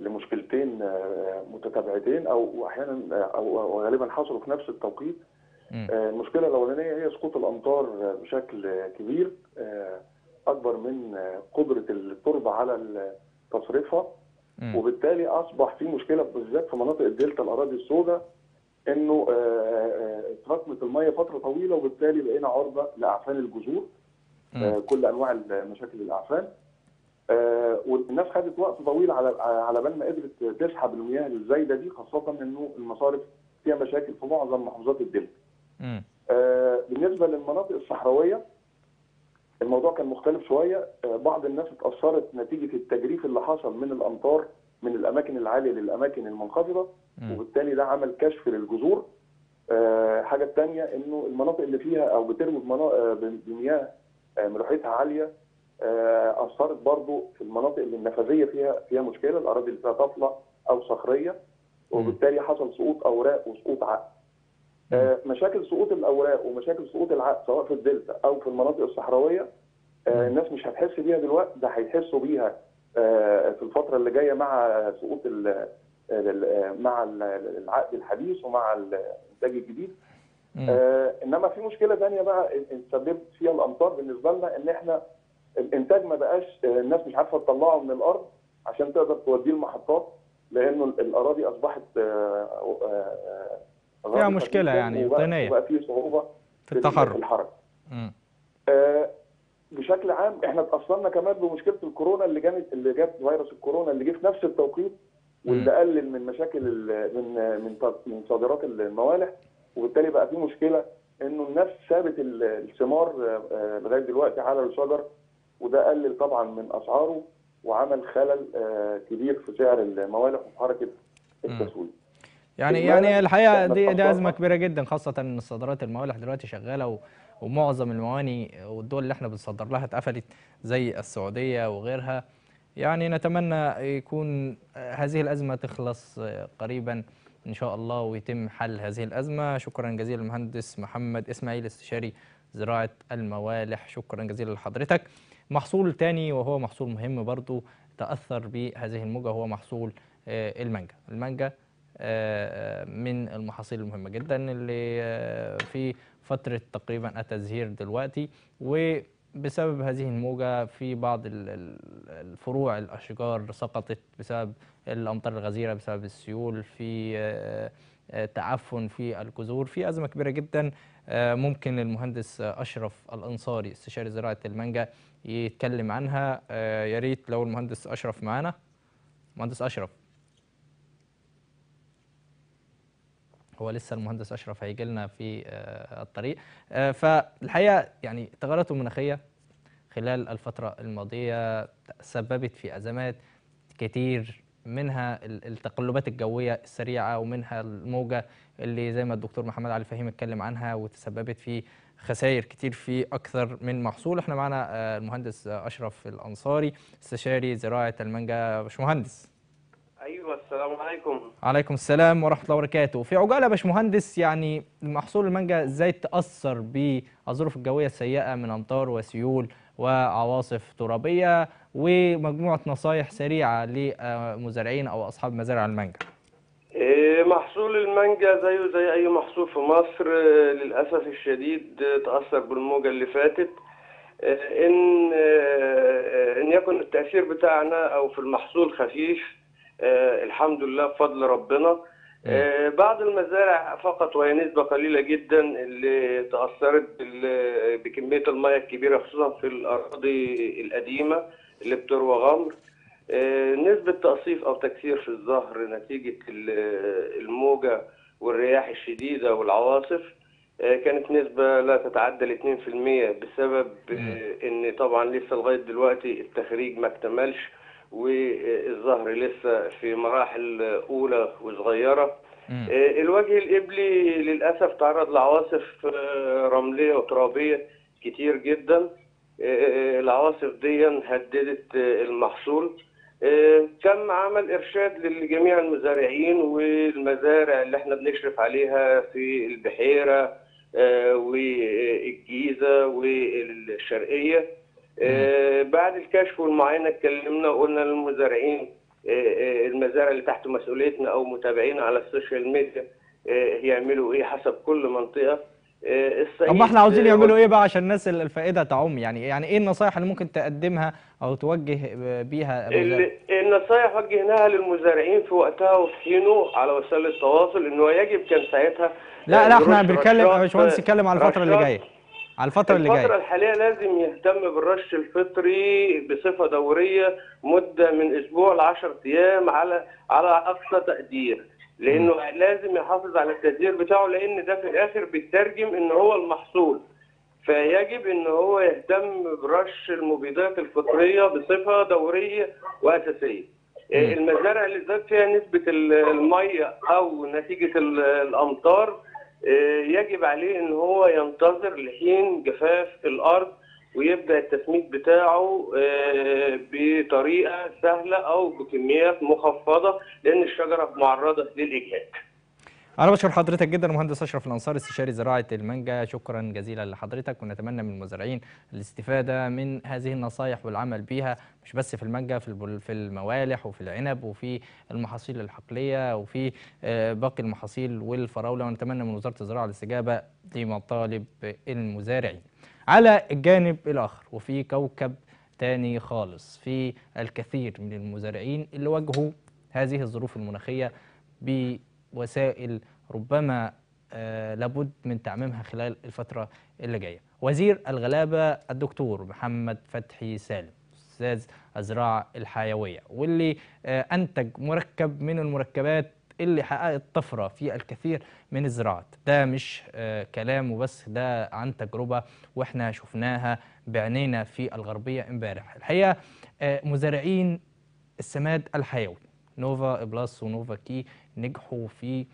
لمشكلتين متتابعتين، او احيانا او غالبا حصلوا في نفس التوقيت. آه، المشكله الاولانيه هي سقوط الامطار بشكل كبير، آه، اكبر من آه، قدره التربه على تصريفها، وبالتالي اصبح في مشكله بالذات في مناطق الدلتا الاراضي السوداء، انه آه، آه، اتراكمت الميه فتره طويله، وبالتالي بقينا عرضه لاعفان الجذور، آه، كل انواع مشاكل الاعفان. آه، والناس خدت وقت طويل على على بال ما قدرت تسحب المياه الزايده دي، خاصه انه المصارف فيها مشاكل في معظم محافظات الدلتا. آه، بالنسبه للمناطق الصحراويه الموضوع كان مختلف شويه، آه، بعض الناس اتاثرت نتيجه التجريف اللي حصل من الامطار من الاماكن العاليه للاماكن المنخفضه، وبالتالي ده عمل كشف للجذور. آه، حاجه ثانيه انه المناطق اللي فيها او بتروي بمياه آه، ملوحتها عاليه آه، اثرت برضو في المناطق اللي النفاذيه فيها فيها مشكله، الاراضي اللي فيها طفله او صخريه، وبالتالي حصل سقوط اوراق وسقوط عقد. آه، مشاكل سقوط الاوراق ومشاكل سقوط العقد سواء في الدلتا او في المناطق الصحراويه آه، الناس مش هتحس بيها دلوقتي، ده هيحسوا بيها آه، في الفتره اللي جايه مع سقوط ال مع العقد الحديث ومع الانتاج الجديد. آه، انما في مشكله ثانيه بقى سببت فيها الامطار بالنسبه لنا، ان احنا الانتاج ما بقاش الناس مش عارفه تطلعه من الارض عشان تقدر توديه المحطات، لانه الاراضي اصبحت آه، آه، فيها مشكله يعني طينيه، وبقى في صعوبه في التحرك في الحركه. آه، بشكل عام احنا اتاثرنا كمان بمشكله الكورونا اللي جت اللي جت فيروس الكورونا اللي جه في نفس التوقيت، واللي قلل من مشاكل من من من صادرات الموالح، وبالتالي بقى في مشكله انه الناس سابت الثمار لغايه دلوقتي على الشجر، وده قلل طبعا من اسعاره وعمل خلل كبير في سعر الموالح وفي حركه التسويق. يعني يعني الحقيقه دي دي ازمه كبيره جدا، خاصه ان صادرات الموالح دلوقتي شغاله، ومعظم المواني والدول اللي احنا بنصدر لها اتقفلت زي السعوديه وغيرها. يعني نتمنى يكون هذه الازمه تخلص قريبا ان شاء الله ويتم حل هذه الازمه. شكرا جزيلا للمهندس محمد اسماعيل استشاري زراعه الموالح، شكرا جزيلا لحضرتك. محصول تاني وهو محصول مهم برضو تاثر بهذه الموجه هو محصول المانجا. المانجا من المحاصيل المهمه جدا اللي في فتره تقريبا التزهير دلوقتي، وبسبب هذه الموجه في بعض الفروع الاشجار سقطت بسبب الامطار الغزيره، بسبب السيول، في تعفن في الجذور، في ازمه كبيره جدا. ممكن المهندس اشرف الانصاري استشاري زراعه المانجا يتكلم عنها. يا ريت لو المهندس اشرف معانا. مهندس اشرف، هو لسه المهندس اشرف هيجي لنا في الطريق. فالحقيقه يعني التغيرات المناخيه خلال الفتره الماضيه سببت في ازمات كتير، منها التقلبات الجويه السريعه، ومنها الموجه اللي زي ما الدكتور محمد علي فهيم اتكلم عنها وتسببت في خسائر كتير في اكثر من محصول. احنا معنا المهندس اشرف الانصاري استشاري زراعه المانجا. باشمهندس. ايوه السلام عليكم. عليكم السلام ورحمه الله وبركاته. في عجاله يا باشمهندس، يعني محصول المانجا ازاي تاثر بالظروف الجويه السيئه من امطار وسيول وعواصف ترابيه، ومجموعه نصائح سريعه لمزارعين او اصحاب مزارع المانجا. محصول المانجا زيه زي اي محصول في مصر للاسف الشديد تاثر بالموجه اللي فاتت. ان ان يكن التاثير بتاعنا او في المحصول خفيف آه الحمد لله بفضل ربنا. آه بعض المزارع فقط وهي نسبة قليلة جدا اللي تأثرت بكمية المياه الكبيرة، خصوصا في الأراضي القديمة اللي بتروى غمر. آه نسبة تقصيف أو تكسير في الزهر نتيجة الموجة والرياح الشديدة والعواصف آه كانت نسبة لا تتعدى ال اثنين في المئة، بسبب آه إن طبعا لسه لغاية دلوقتي التخريج ما اكتملش، والظهر لسه في مراحل أولى وصغيرة. الوجه الإبلي للأسف تعرض لعواصف رملية وترابية كتير جدا. العواصف دي هددت المحصول. تم عمل إرشاد لجميع المزارعين والمزارع اللي احنا بنشرف عليها في البحيرة والجيزة والشرقية. آه بعد الكشف والمعاينه اتكلمنا وقلنا للمزارعين آه المزارع اللي تحت مسؤوليتنا او متابعين على السوشيال ميديا آه يعملوا ايه حسب كل منطقه. الصعيد. طب ما احنا عاوزين يعملوا ايه بقى عشان الناس الفائده تعم؟ يعني يعني ايه النصائح اللي ممكن تقدمها او توجه بيها ال- النصائح وجهناها للمزارعين في وقتها وفي حينه على وسائل التواصل، انه يجب كان ساعتها لا لا احنا نرش بنتكلم يا رشات- باشمهندس، نتكلم على الفتره اللي رشات. جايه، على الفتره اللي الفترة جايه. الحالية لازم يهتم بالرش الفطري بصفة دورية مدة من أسبوع لعشر أيام على على أقصى تقدير، لأنه لازم يحافظ على التقدير بتاعه، لأن ده في الآخر بيترجم إن هو المحصول. فيجب إن هو يهتم برش المبيدات الفطرية بصفة دورية وأساسية. المزارع اللي زاد فيها نسبة المية أو نتيجة الأمطار يجب عليه ان هو ينتظر لحين جفاف الارض ويبدا التسميد بتاعه بطريقه سهله او بكميات مخفضه، لان الشجره معرضه للاجهاد. انا بشكر حضرتك جدا مهندس اشرف الانصاري استشاري زراعه المانجا، شكرا جزيلا لحضرتك، ونتمنى من المزارعين الاستفاده من هذه النصائح والعمل بيها مش بس في المانجا، في في الموالح وفي العنب وفي المحاصيل الحقليه وفي باقي المحاصيل والفراوله، ونتمنى من وزاره الزراعه الاستجابه لمطالب المزارعين. على الجانب الاخر وفي كوكب تاني خالص، في الكثير من المزارعين اللي واجهوا هذه الظروف المناخيه ب وسائل ربما آه لابد من تعميمها خلال الفترة اللي جاية. وزير الغلابة الدكتور محمد فتحي سالم أستاذ الزراعة الحيوية، واللي آه أنتج مركب من المركبات اللي حققت طفرة في الكثير من الزراعات. ده مش آه كلام وبس، ده عن تجربة واحنا شفناها بعينينا في الغربية امبارح. الحقيقة آه مزارعين السماد الحيوي نوفا بلس ونوفا كي نجحوا في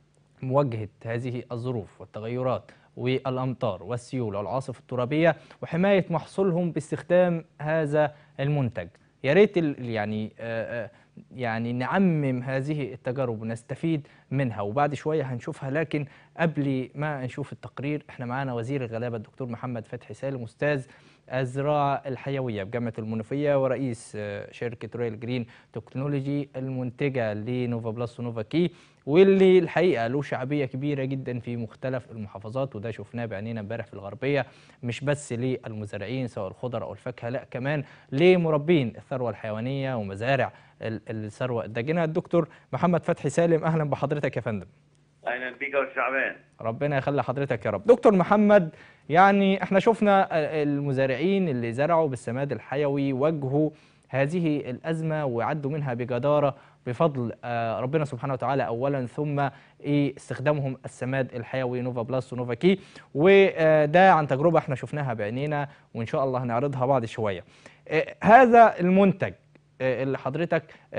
مواجهة هذه الظروف والتغيرات والأمطار والسيول والعواصف الترابية وحماية محصولهم باستخدام هذا المنتج. يا ريت يعني آآ يعني نعمم هذه التجارب ونستفيد منها، وبعد شوية هنشوفها. لكن قبل ما نشوف التقرير احنا معانا وزير الغلابة الدكتور محمد فتحي سالم أستاذ الزراعة الحيوية بجامعة المنوفية ورئيس شركة رويال جرين تكنولوجي المنتجة لنوفا بلس ونوفا كي، واللي الحقيقة له شعبية كبيرة جدا في مختلف المحافظات، وده شفناه بعينينا امبارح في الغربية، مش بس للمزارعين سواء الخضر أو الفاكهة، لا كمان لمربين الثروة الحيوانية ومزارع الثروة الداجنة. الدكتور محمد فتحي سالم، أهلا بحضرتك يا فندم. اهلا بيك يا استاذ شعبان. ربنا يخلي حضرتك يا رب. دكتور محمد، يعني احنا شفنا المزارعين اللي زرعوا بالسماد الحيوي واجهوا هذه الأزمة وعدوا منها بجدارة بفضل ربنا سبحانه وتعالى أولا، ثم استخدامهم السماد الحيوي نوفا بلس ونوفا كي، وده عن تجربة احنا شفناها بعينينا وإن شاء الله هنعرضها بعد شوية. هذا المنتج اللي حضرتك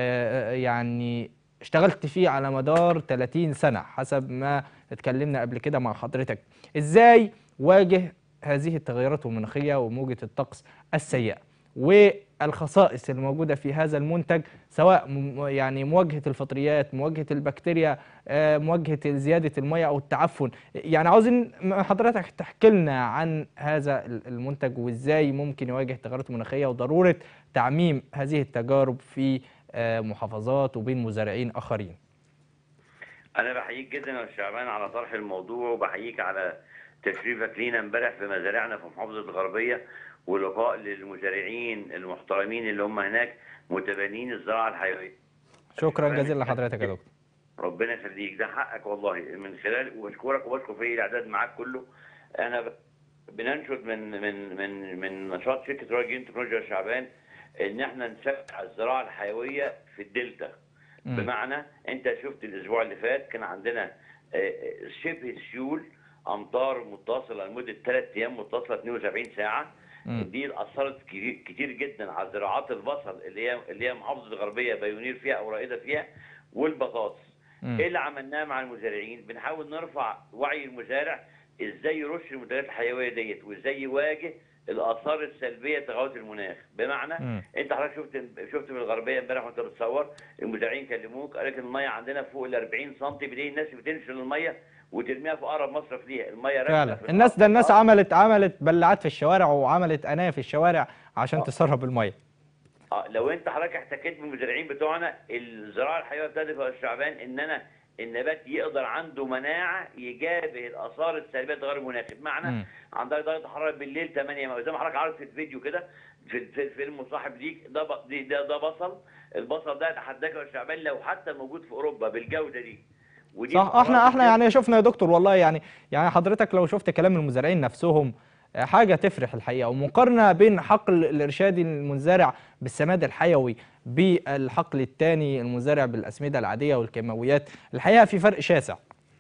يعني اشتغلت فيه على مدار ثلاثين سنة حسب ما اتكلمنا قبل كده مع حضرتك، ازاي واجه هذه التغيرات المناخية وموجة الطقس السيئة والخصائص الموجودة في هذا المنتج، سواء يعني مواجهة الفطريات، مواجهة البكتيريا، مواجهة زيادة المياه أو التعفن؟ يعني عاوزين حضرتك تحكي لنا عن هذا المنتج وازاي ممكن يواجه التغيرات المناخية وضرورة تعميم هذه التجارب في محافظات وبين مزارعين آخرين. أنا بحييك جدا يا شعبان على طرح الموضوع، وبحييك على تشريفك لينا امبارح في مزارعنا في محافظة الغربية، ولقاء للمزارعين المحترمين اللي هم هناك متبنين الزراعة الحيوية. شكرا جزيلا لحضرتك يا دكتور. ربنا يخليك، ده حقك والله. من خلال وبشكرك وبشكر فريق الإعداد معاك كله. أنا بننشد من من من من نشاط شركة رويال جرين تكنولوجيا يا شعبان ان احنا نشجع الزراعه الحيويه في الدلتا. م. بمعنى انت شفت الاسبوع اللي فات كان عندنا شبه سيول، امطار متصله لمده ثلاث ايام متصله اثنين وسبعين ساعه. م. دي اثرت كتير جدا على زراعات البصل اللي هي اللي هي محافظه الغربيه بايونير فيها او رائده فيها، والبطاطس. م. ايه اللي عملناه مع المزارعين؟ بنحاول نرفع وعي المزارع ازاي يرش المنتجات الحيويه ديت وازاي يواجه الاثار السلبيه لتغيرات المناخ. بمعنى م. انت حضرتك شفت شفت في الغربيه امبارح وانت بتصور المزارعين كلموك قال لك الميه عندنا فوق ال أربعين سم، بدي الناس بتنشل الميه وترميها في اقرب مصرف ليها، الميه فعلا الناس ده الناس عملت عملت بلعات في الشوارع وعملت انايه في الشوارع عشان آه. تسرب الميه. اه لو انت حضرتك احتكيت بالمزارعين بتوعنا الزراعه الحيويه ابتدت يا شعبان ان انا النبات يقدر عنده مناعه يجابه الاثار السلبيه للتغير المناخي، بمعنى عندك درجه حراره بالليل ثمانية زي ما حضرتك عرضت في الفيديو كده في في فيلم مصاحب ليك، ده ب- دي- ده ده بصل. البصل ده اتحداك يا شعبان لو حتى موجود في اوروبا بالجوده دي. ودي صح. احنا الأمراض احنا يعني شفنا يا دكتور والله، يعني يعني حضرتك لو شفت كلام المزارعين نفسهم آه، حاجه تفرح الحقيقه، ومقارنه بين حقل الارشادي المنزرع بالسماد الحيوي بالحقل الثاني المنزرع بالاسمده العاديه والكيماويات، الحقيقه في فرق شاسع.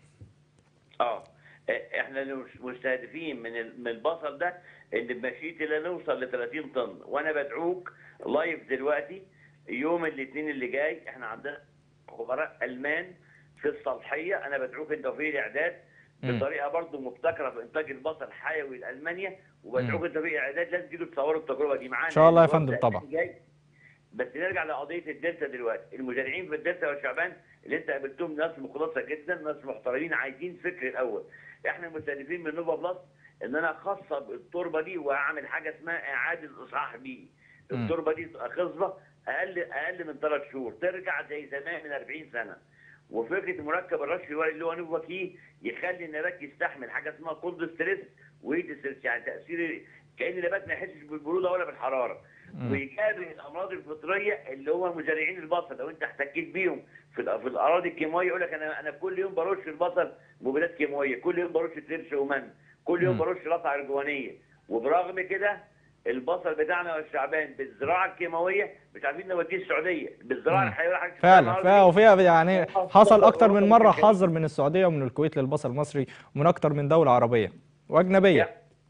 اه احنا مستهدفين من ال- من البصل ده ان بمشيئتي لا نوصل ل ثلاثين طن، وانا بدعوك لايف دلوقتي يوم الاثنين اللي جاي. احنا عندنا خبراء المان في السطحيه، انا بدعوك انت وفريق الاعداد بطريقه برضه مبتكره في انتاج البصل الحيوي لالمانيا، وبدعوك انت وفريق الاعداد لازم تيجوا تصوروا التجربه دي معانا ان شاء الله يا الأسبوع فندم طبعا. الجاي. بس نرجع لقضيه الدلتا دلوقتي. المزارعين في الدلتا يا شعبان اللي انت قابلتهم ناس مخلصه جدا، ناس محترمين عايزين فكر الاول. احنا مستهدفين من نوفا بلس ان انا اخصب التربه دي واعمل حاجه اسمها اعاده اصلاح بيئي. التربه دي خصبه اقل اقل من ثلاث شهور ترجع زي زمان من أربعين سنه. وفكره مركب الرش الورقي اللي هو نوفا كي يخلي النبات يستحمل حاجه اسمها كولد ستريس وهيت ستريس، يعني تاثير كان النبات ما يحسش بالبروده ولا بالحراره. ويجابه الامراض الفطريه اللي هو مزارعين البصل لو انت احتكيت بيهم في الأ- في الاراضي الكيماويه يقول لك انا انا كل يوم برش البصل مبيدات كيماويه، كل يوم برش ترش ومن، كل يوم برش رطعه ارجوانيه. وبرغم كده البصل بتاعنا والشعبان بالزراعه الكيماويه مش عارفين نوديه السعوديه، بالزراعه الحيويه حاجه فعلا فعلا، وفيها يعني حصل اكتر من مره حظر من السعوديه ومن الكويت للبصل المصري ومن اكتر من دوله عربيه واجنبيه.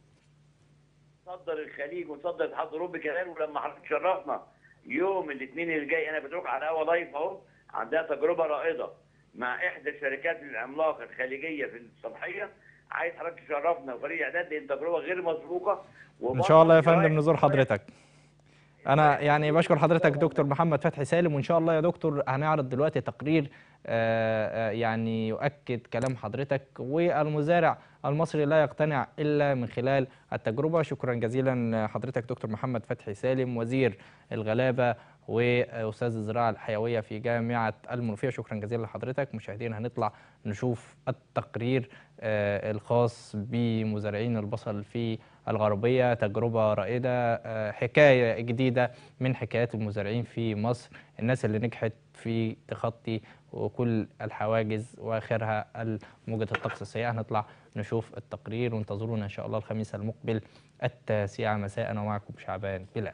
نصدر الخليج ونصدر الاتحاد الاوروبي كمان. ولما حضرتك شرفنا يوم الاثنين اللي جاي انا بدعوك على هوا لايف اهو، عندها تجربه رائده مع احدى الشركات العملاقه الخليجيه في الصبحيه، عايز حضرتك تشرفنا وفريق اعداد لان تجربه غير مسبوقه. ان شاء الله يا فندم نزور حضرتك. انا يعني بشكر حضرتك دكتور محمد فتحي سالم، وان شاء الله يا دكتور هنعرض دلوقتي تقرير آه، آه، يعني يؤكد كلام حضرتك، والمزارع المصري لا يقتنع الا من خلال التجربه. شكرا جزيلا حضرتك دكتور محمد فتحي سالم وزير الغلابه واستاذ الزراعه الحيويه في جامعه المنوفيه. شكرا جزيلا لحضرتك. مشاهدينا هنطلع نشوف التقرير آه، الخاص بمزارعين البصل في الغربية، تجربة رائدة، آه، حكاية جديدة من حكايات المزارعين في مصر، الناس اللي نجحت في تخطي وكل الحواجز واخرها موجة الطقس السيئة. هنطلع نشوف التقرير وانتظرونا ان شاء الله الخميس المقبل التاسعة مساء، ومعكم شعبان بلال.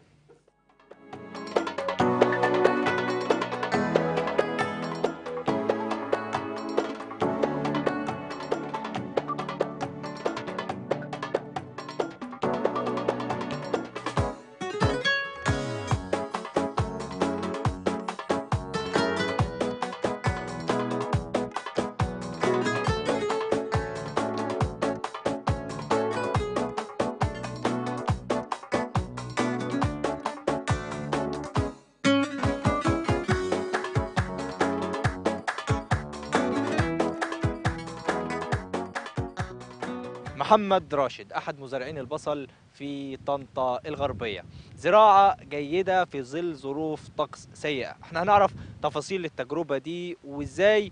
محمد راشد أحد مزارعين البصل في طنطا الغربية. زراعة جيدة في ظل ظروف طقس سيئة. احنا هنعرف تفاصيل التجربة دي وازاي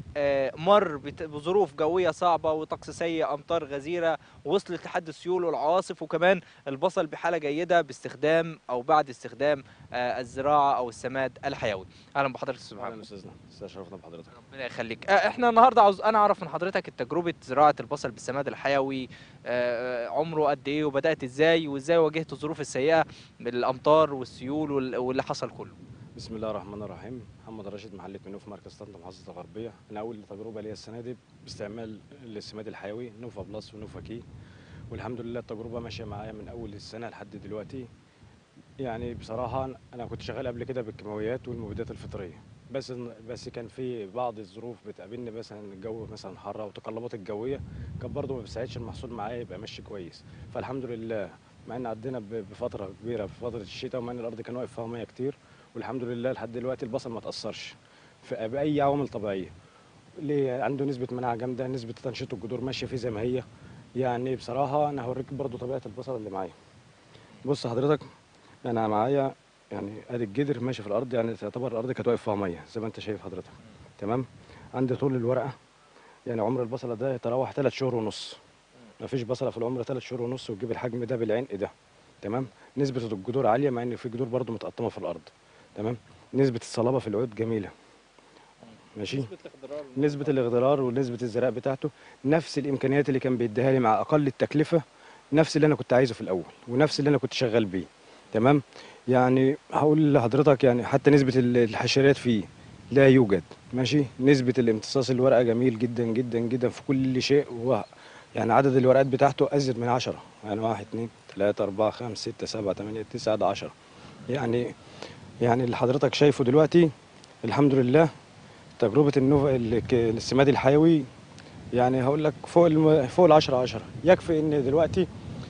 مر بظروف جوية صعبة وطقس سيء، أمطار غزيرة وصلت لحد السيول والعواصف، وكمان البصل بحالة جيدة باستخدام أو بعد استخدام الزراعة أو السماد الحيوي. أهلا بحضرتك أستاذ محمد. أهلا أستاذنا، أستاذ شرفنا بحضرتك. ربنا يخليك. احنا النهارده عاوز أنا أعرف من حضرتك تجربة زراعة البصل بالسماد الحيوي، عمره قد إيه وبدأت إزاي وإزاي واجهت الظروف السيئة بالأمطار والسيول واللي حصل كله. بسم الله الرحمن الرحيم. محمد راشد، محلة منوف، مركز طنطا، محافظة الغربية. أنا أول تجربة ليا السنة دي باستعمال السماد الحيوي نوفا بلس ونوفا كي، والحمد لله التجربة ماشية معايا من أول السنة لحد دلوقتي. يعني بصراحة أنا كنت شغال قبل كده بالكيماويات والمبيدات الفطرية، بس بس كان في بعض الظروف بتقابلني، مثلا الجو مثلا حر وتقلبات الجوية كانت برضه ما بتساعدش المحصول معايا يبقى ماشي كويس. فالحمد لله مع إن عدينا بفترة كبيرة في فترة الشتاء، ومع إن الأرض كان واقف فيها مية كتير، والحمد لله لحد دلوقتي البصل ما تاثرش باي عوامل طبيعيه. ليه؟ عنده نسبه مناعه جامده، نسبه تنشيط الجذور ماشيه فيه زي ما هي. يعني بصراحه انا هوريك برضو طبيعه البصل اللي معايا. بص حضرتك، انا معايا يعني ادي الجدر ماشي في الارض، يعني تعتبر الارض كانت واقف فيها ميه زي ما انت شايف حضرتك. تمام. عندي طول الورقه، يعني عمر البصله ده يتراوح ثلاث شهور ونص. مفيش بصله في العمر ثلاث شهور ونص وتجيب الحجم ده بالعنق ده. تمام. نسبه الجذور عاليه مع ان في جذور برده متقطمه في الارض. تمام. نسبه الصلابه في العود جميله. ماشي. نسبه الاخضرار نسبه الاخضرار ونسبه الزراع بتاعته نفس الامكانيات اللي كان بيديها لي مع اقل التكلفه، نفس اللي انا كنت عايزه في الاول ونفس اللي انا كنت شغال بيه. تمام. يعني هقول لحضرتك يعني حتى نسبه الحشرات فيه لا يوجد. ماشي. نسبه الامتصاص الورقه جميل جدا جدا جدا في كل شيء. هو يعني عدد الورقات بتاعته ازيد من عشرة، يعني واحد اتنين تلاته اربعه خمسه سته سبعه تمانيه تسعه ده عشرة. يعني يعني اللي حضرتك شايفه دلوقتي الحمد لله تجربه النوفا السماد الحيوي، يعني هقول لك فوق الم... فوق ال عشرة عشرة. يكفي ان دلوقتي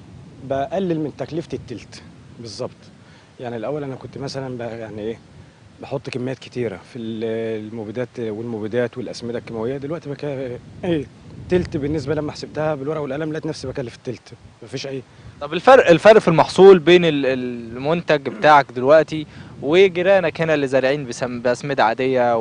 بقلل من تكلفه التلت بالظبط. يعني الاول انا كنت مثلا بقى يعني ايه بحط كميات كتيره في المبيدات والمبيدات والاسمده الكيماويه، دلوقتي بقى ايه تلت بالنسبه لما حسبتها بالورقه والقلم لقيت نفسي بكلف التلت، مفيش اي. طب الفرق الفرق في المحصول بين ال- المنتج بتاعك دلوقتي وجيرانك هنا اللي زارعين بسم- باسمده عاديه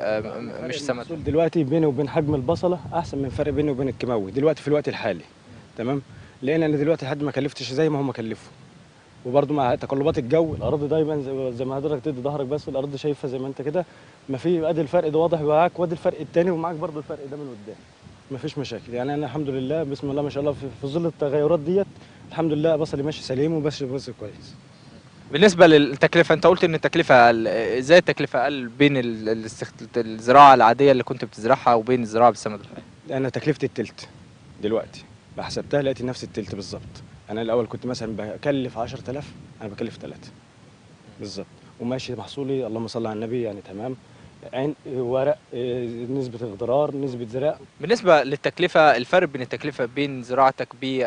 ومش سماد؟ المحصول دلوقتي بيني وبين حجم البصله احسن من فرق بيني وبين الكيماوي دلوقتي في الوقت الحالي. تمام. لان انا دلوقتي لحد ما كلفتش زي ما هم كلفوا، وبرده مع تقلبات الجو الارض دايما زي- زي ما حضرتك تدي ظهرك بس الارض شايفها زي ما انت كده، ما في ادي الفرق ده واضح معاك وادي الفرق الثاني ومعاك برده الفرق ده من قدام. ما فيش مشاكل. يعني انا الحمد لله بسم الله ما شاء الله في, في ظل التغيرات ديت الحمد لله بصلي ماشي سليم وبس بس كويس. بالنسبه للتكلفه، انت قلت ان التكلفه اقل، ازاي التكلفه اقل بين ال- الاستخت- الزراعه العاديه اللي كنت بتزرعها وبين الزراعه بالسماد الحيوي؟ انا تكلفه التلت دلوقتي بحسبتها لقيت نفس التلت بالظبط. انا الاول كنت مثلا بكلف عشرة آلاف انا بكلف ثلاثة بالظبط، وماشي محصولي اللهم صل على النبي يعني تمام. عين ورق إيه، نسبه اغضرار نسبه زراع. بالنسبه للتكلفه، الفرق بين التكلفه بين زراعتك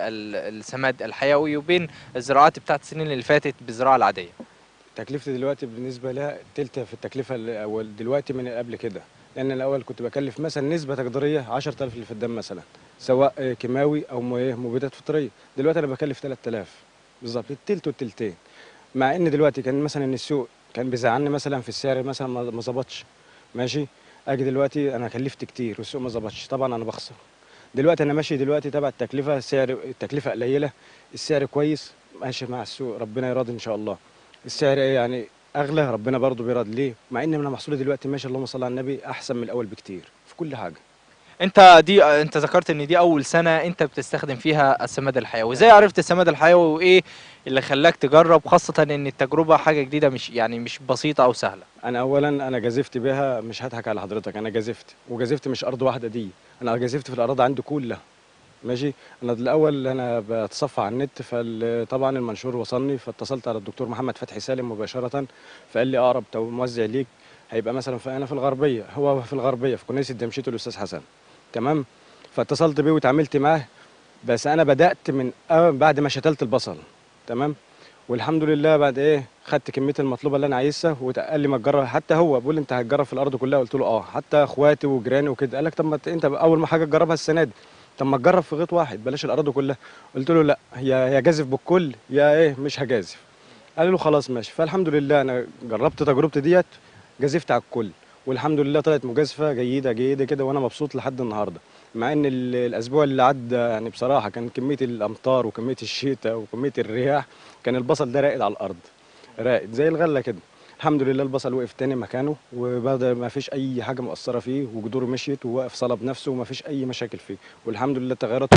بالسماد الحيوي وبين الزراعات بتاعت السنين اللي فاتت بالزراعه العاديه؟ تكلفتي دلوقتي بالنسبه لها تلت في التكلفه الاول دلوقتي من قبل كده، لان الاول كنت بكلف مثلا نسبه تقديريه عشرة آلاف اللي في الدم مثلا سواء آه، كيماوي او م- إيه، مبيدات فطريه. دلوقتي انا بكلف ثلاثة آلاف بالظبط التلت والتلتين. مع ان دلوقتي كان مثلا السوق كان بيزعلني مثلا في السعر مثلا ما ما ظبطش. ماشي. اجي دلوقتي انا كلفت كتير والسوق ما ظبطش طبعا انا بخسر. دلوقتي انا ماشي دلوقتي تبع التكلفه، سعر التكلفه قليله السعر كويس ماشي مع السوق ربنا يراضي ان شاء الله. السعر إيه يعني اغلى ربنا برضه بيراضي ليه، مع ان انا محصولي دلوقتي ماشي اللهم صل على النبي احسن من الاول بكتير في كل حاجه. انت دي انت ذكرت ان دي اول سنه انت بتستخدم فيها السماد الحيوي، ازاي عرفت السماد الحيوي وايه اللي خلاك تجرب، خاصه ان التجربه حاجه جديده مش يعني مش بسيطه او سهله؟ انا اولا انا جازفت بها مش هضحك على حضرتك، انا جازفت وجازفت مش ارض واحده دي، انا جازفت في الاراضي عندي كلها. ماشي. انا الاول انا بتصفى على النت فطبعا المنشور وصلني فاتصلت على الدكتور محمد فتحي سالم مباشره فقال لي اقرب تو- موزع ليك هيبقى مثلا في انا في الغربيه، هو في الغربيه في كنيسه دمشيط الاستاذ حسن. تمام. فاتصلت بيه واتعاملت معاه، بس انا بدات من أ- بعد ما شتلت البصل. تمام. والحمد لله بعد ايه خدت كميه المطلوبه اللي انا عايزها وقال لي ما تجرب، حتى هو بيقول لي انت هتجرب في الارض كلها، قلت له اه، حتى اخواتي وجيراني وكده قال لك طب ما ت- انت اول ما حاجه تجربها السنه دي طب ما تجرب في غيط واحد بلاش الارض كلها. قلت له لا هي يا جازف بالكل يا ايه مش هجازف. قال له خلاص ماشي. فالحمد لله انا جربت تجربتي ديت جازفت على الكل والحمد لله طلعت مجازفه جيده جيده كده وانا مبسوط لحد النهارده. مع ان ال- الاسبوع اللي عدى يعني بصراحه كان كميه الامطار وكميه الشتاء وكميه الرياح كان البصل ده راقد على الارض راقد زي الغله كده. الحمد لله البصل وقف تاني مكانه وبدا ما فيش اي حاجه مؤثره فيه وجذوره مشيت وواقف صلب نفسه وما فيش اي مشاكل فيه والحمد لله التغيرات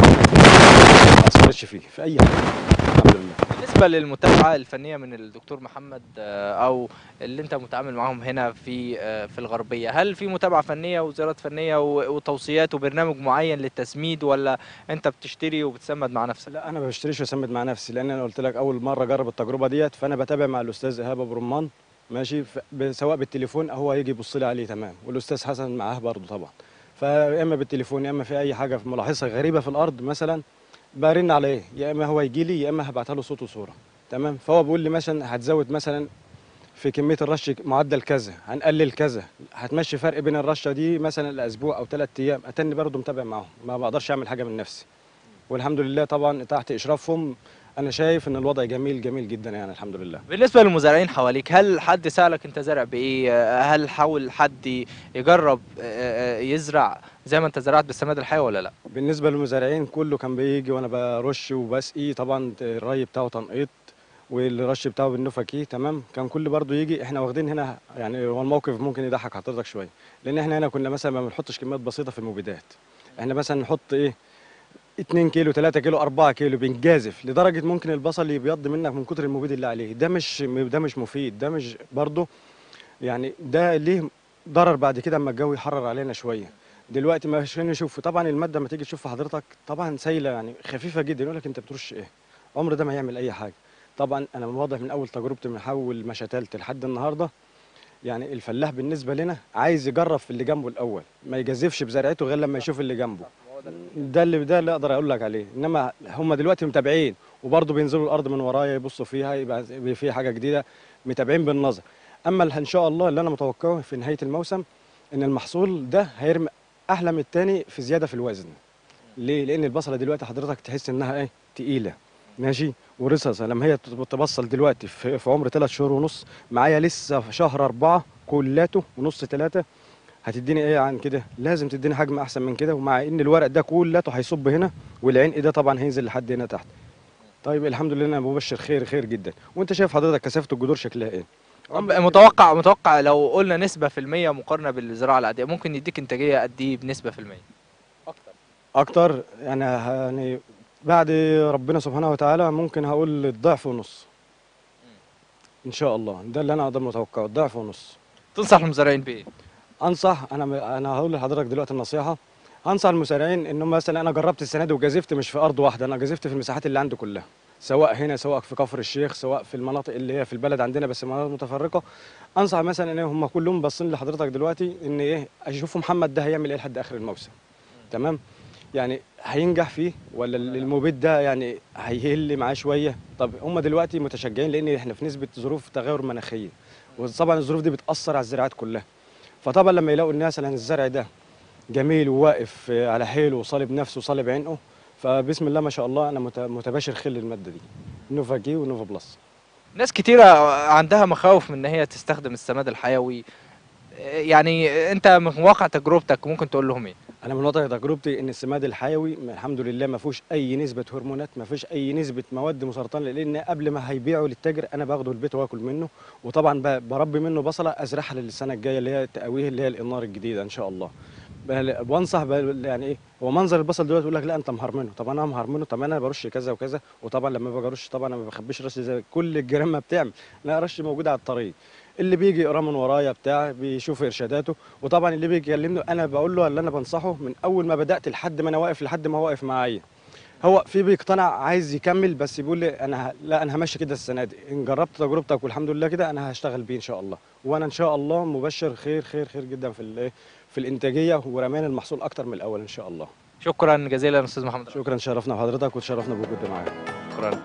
ما اثرتش فيه في اي حاجه الحمد لله. بالنسبه للمتابعه الفنيه من الدكتور محمد آه، او اللي انت متعامل معاهم هنا في آه، في الغربيه، هل في متابعه فنيه وزيارات فنيه و- وتوصيات وبرنامج معين للتسميد، ولا انت بتشتري وبتسمد مع نفسك؟ لا انا ما بشتريش واسمد مع نفسي لان انا قلت لك اول مره اجرب التجربه ديت فانا بتابع مع الاستاذ ايهاب ابو رمان. ماشي. ف- ب- سواء بالتليفون او هو يجي يبص لي عليه تمام والاستاذ حسن معاه برضه طبعا. فيا اما بالتليفون يا اما في اي حاجه في ملاحظه غريبه في الارض مثلا برن عليه يا اما هو يجي لي يا اما هبعتها له صوت وصوره. تمام. فهو بيقول لي مثلا هتزود مثلا في كميه الرش معدل كذا هنقلل كذا هتمشي فرق بين الرشه دي مثلا لاسبوع او ثلاث ايام اتني برضه متابع معاهم ما بقدرش اعمل حاجه من نفسي. والحمد لله طبعا تحت اشرافهم انا شايف ان الوضع جميل جميل جدا يعني الحمد لله. بالنسبه للمزارعين حواليك، هل حد سالك انت زارع بايه؟ هل حاول حد يجرب آه، آه، يزرع زي ما انت زرعت بالسماد الحيوي ولا لا؟ بالنسبه للمزارعين كله كان بيجي وانا برش وبسقي، طبعا الري بتاعه تنقيط والرش بتاعه بالنفكي تمام. كان كل برضه يجي، احنا واخدين هنا يعني هو الموقف ممكن يضحك حضرتك شويه، لان احنا هنا كنا مثلا ما بنحطش كميات بسيطه في المبيدات. احنا مثلا نحط ايه اتنين كيلو تلاتة كيلو أربعة كيلو، بنجازف لدرجه ممكن البصل يبيض منك من كتر المبيد اللي عليه. ده مش ده مش مفيد، ده مش برضه يعني ده ليه ضرر بعد كده اما الجو يحرر علينا شويه. دلوقتي ما عشان نشوف طبعا الماده لما تيجي تشوف حضرتك طبعا سايله يعني خفيفه جدا، يقول لك انت بترش ايه؟ عمر ده ما يعمل اي حاجه. طبعا انا واضح من اول تجربتي من اول ما شتلت لحد النهارده، يعني الفلاح بالنسبه لنا عايز يجرب في اللي جنبه الاول، ما يجازفش بزرعته غير لما يشوف اللي جنبه. ده اللي ده اللي اقدر اقول لك عليه. انما هم دلوقتي متابعين وبرضه بينزلوا الارض من ورايا يبصوا فيها، يبقى في حاجه جديده، متابعين بالنظر. اما ان شاء الله اللي انا متوقعه في نهايه الموسم ان المحصول ده هيرمي احلى من التاني في زياده في الوزن. ليه؟ لان البصله دلوقتي حضرتك تحس انها ايه تقيله ماشي، ورصصه لما هي تبصل دلوقتي في, في عمر ثلاث شهور ونص، معايا لسه في شهر أربعة كلاته ونص ثلاثة، هتديني ايه عن كده؟ لازم تديني حجم احسن من كده، ومع ان الورق ده كلاته هيصب هنا والعين ده طبعا هينزل لحد هنا تحت. طيب الحمد لله انا مبشر خير خير جدا. وانت شايف حضرتك كثافه الجذور شكلها ايه؟ متوقع متوقع لو قلنا نسبه في المية مقارنه بالزراعه العاديه ممكن يديك انتاجيه قد ايه بنسبه في المية؟ اكتر اكتر يعني يعني بعد ربنا سبحانه وتعالى ممكن هقول الضعف ونص ان شاء الله. ده اللي انا اقدر متوقعه، الضعف ونص. تنصح المزارعين بايه؟ انصح انا انا هقول لحضرتك دلوقتي النصيحه. انصح المزارعين انهم مثلا انا جربت السنه دي وجازفت مش في ارض واحده، انا جازفت في المساحات اللي عندي كلها، سواء هنا سواء في كفر الشيخ سواء في المناطق اللي هي في البلد عندنا بس مناطق متفرقه. انصح مثلا ان هم كلهم باصين لحضرتك دلوقتي ان ايه اشوفوا محمد ده هيعمل ايه لحد اخر الموسم تمام، يعني هينجح فيه ولا المبيد ده يعني هيهل معاه شويه. طب هم دلوقتي متشجعين لان احنا في نسبه ظروف تغير مناخيه، وطبعا الظروف دي بتاثر على الزراعات كلها. فطبعا لما يلاقوا الناس مثلا الزرع ده جميل وواقف على حيله وصالب نفسه وصالب عينه، فبسم الله ما شاء الله انا متباشر خل الماده دي نوفا جي ونوفا بلس. ناس كتيره عندها مخاوف من ان هي تستخدم السماد الحيوي، يعني انت من واقع تجربتك ممكن تقول لهم ايه؟ انا من واقع تجربتي ان السماد الحيوي الحمد لله ما فيهوش اي نسبه هرمونات، ما فيش اي نسبه مواد مسرطنه، لان قبل ما هيبيعه للتاجر انا باخده البيت واكل منه، وطبعا بربي منه بصله ازرعها للسنه الجايه اللي هي تقويه اللي هي الانار الجديده ان شاء الله. وانصح يعني ايه، هو منظر البصل دلوقتي يقول لك لا انت مهرمنه، طب انا مهرمنه، طب انا برش كذا وكذا، وطبعا لما باجي ارش طبعا انا ما بخبيش رش زي كل الجيران ما بتعمل، لا رش موجود على الطريق، اللي بيجي يقرا من ورايا بتاع بيشوف ارشاداته، وطبعا اللي بيجي يكلمني انا بقول له اللي انا بنصحه من اول ما بدات لحد ما انا واقف لحد ما هو واقف معايا. هو في بيقتنع عايز يكمل بس بيقول لي انا لا انا همشي كده السنه دي، ان جربت تجربتك والحمد لله كده انا هشتغل بيه ان شاء الله، وانا ان شاء الله مبشر خير خير خير جدا في الايه في الانتاجيه ورمان المحصول اكتر من الاول ان شاء الله. شكرا جزيلا استاذ محمد. شكرا، شرفنا بحضرتك وتشرفنا بوجودك معاك. شكرا.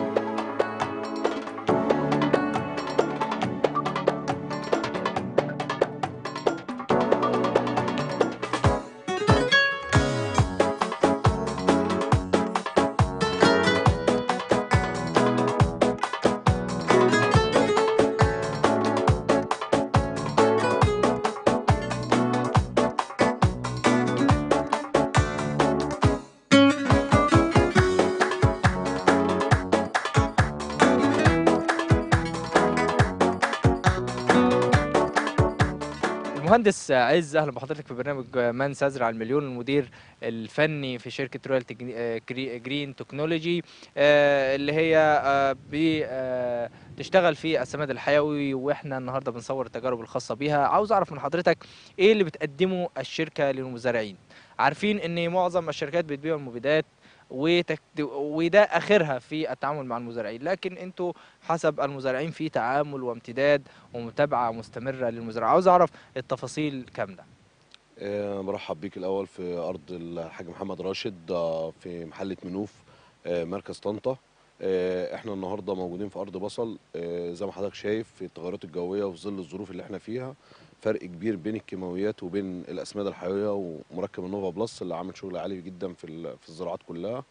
مهندس عز، اهلا بحضرتك في برنامج من سيزرع المليون، المدير الفني في شركه رويال جرين تكنولوجي اللي هي بتشتغل في السماد الحيوي، واحنا النهارده بنصور التجارب الخاصه بيها. عاوز اعرف من حضرتك ايه اللي بتقدمه الشركه للمزارعين؟ عارفين ان معظم الشركات بتبيع المبيدات وتكت... وده اخرها في التعامل مع المزارعين، لكن انتوا حسب المزارعين في تعامل وامتداد ومتابعه مستمره للمزارع. عاوز اعرف التفاصيل كامله. أه برحب بيك الاول في ارض الحاج محمد راشد في محله منوف مركز طنطا. أه احنا النهارده موجودين في ارض بصل. أه زي ما حضرتك شايف في التغيرات الجويه وفي ظل الظروف اللي احنا فيها فرق كبير بين الكيماويات وبين الاسمده الحيويه ومركب النوفا بلس اللي عامل شغل عالي جدا في في الزراعات كلها.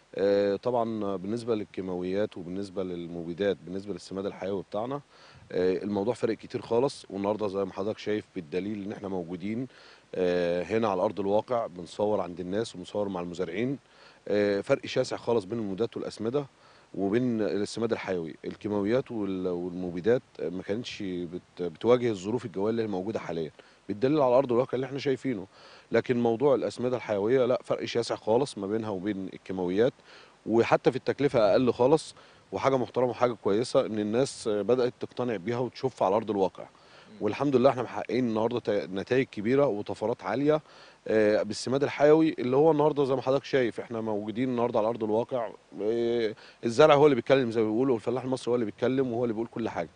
آه، طبعا بالنسبه للكيماويات وبالنسبه للمبيدات بالنسبه للسماد الحيوي بتاعنا، آه، الموضوع فرق كتير خالص. والنهارده زي ما حضرتك شايف بالدليل ان احنا موجودين آه، هنا على ارض الواقع بنصور عند الناس وبنصور مع المزارعين. آه، فرق شاسع خالص بين المبيدات والاسمده وبين السماد الحيوي. الكيماويات وال- والمبيدات ما كانتش بت- بتواجه الظروف الجويه اللي موجوده حاليا، بالدليل على ارض الواقع اللي احنا شايفينه. لكن موضوع الاسمده الحيويه لا، فرق شاسع خالص ما بينها وبين الكيماويات، وحتى في التكلفه اقل خالص. وحاجه محترمه وحاجه كويسه ان الناس بدات تقتنع بيها وتشوفها على ارض الواقع. والحمد لله احنا محققين النهارده نتائج كبيره وطفرات عاليه آه، بالسماد الحيوي، اللي هو النهارده زي ما حضرتك شايف احنا موجودين النهارده على ارض الواقع. آه، الزرع هو اللي بيتكلم زي ما بيقولوا، والفلاح المصري هو اللي بيتكلم وهو اللي بيقول كل حاجه.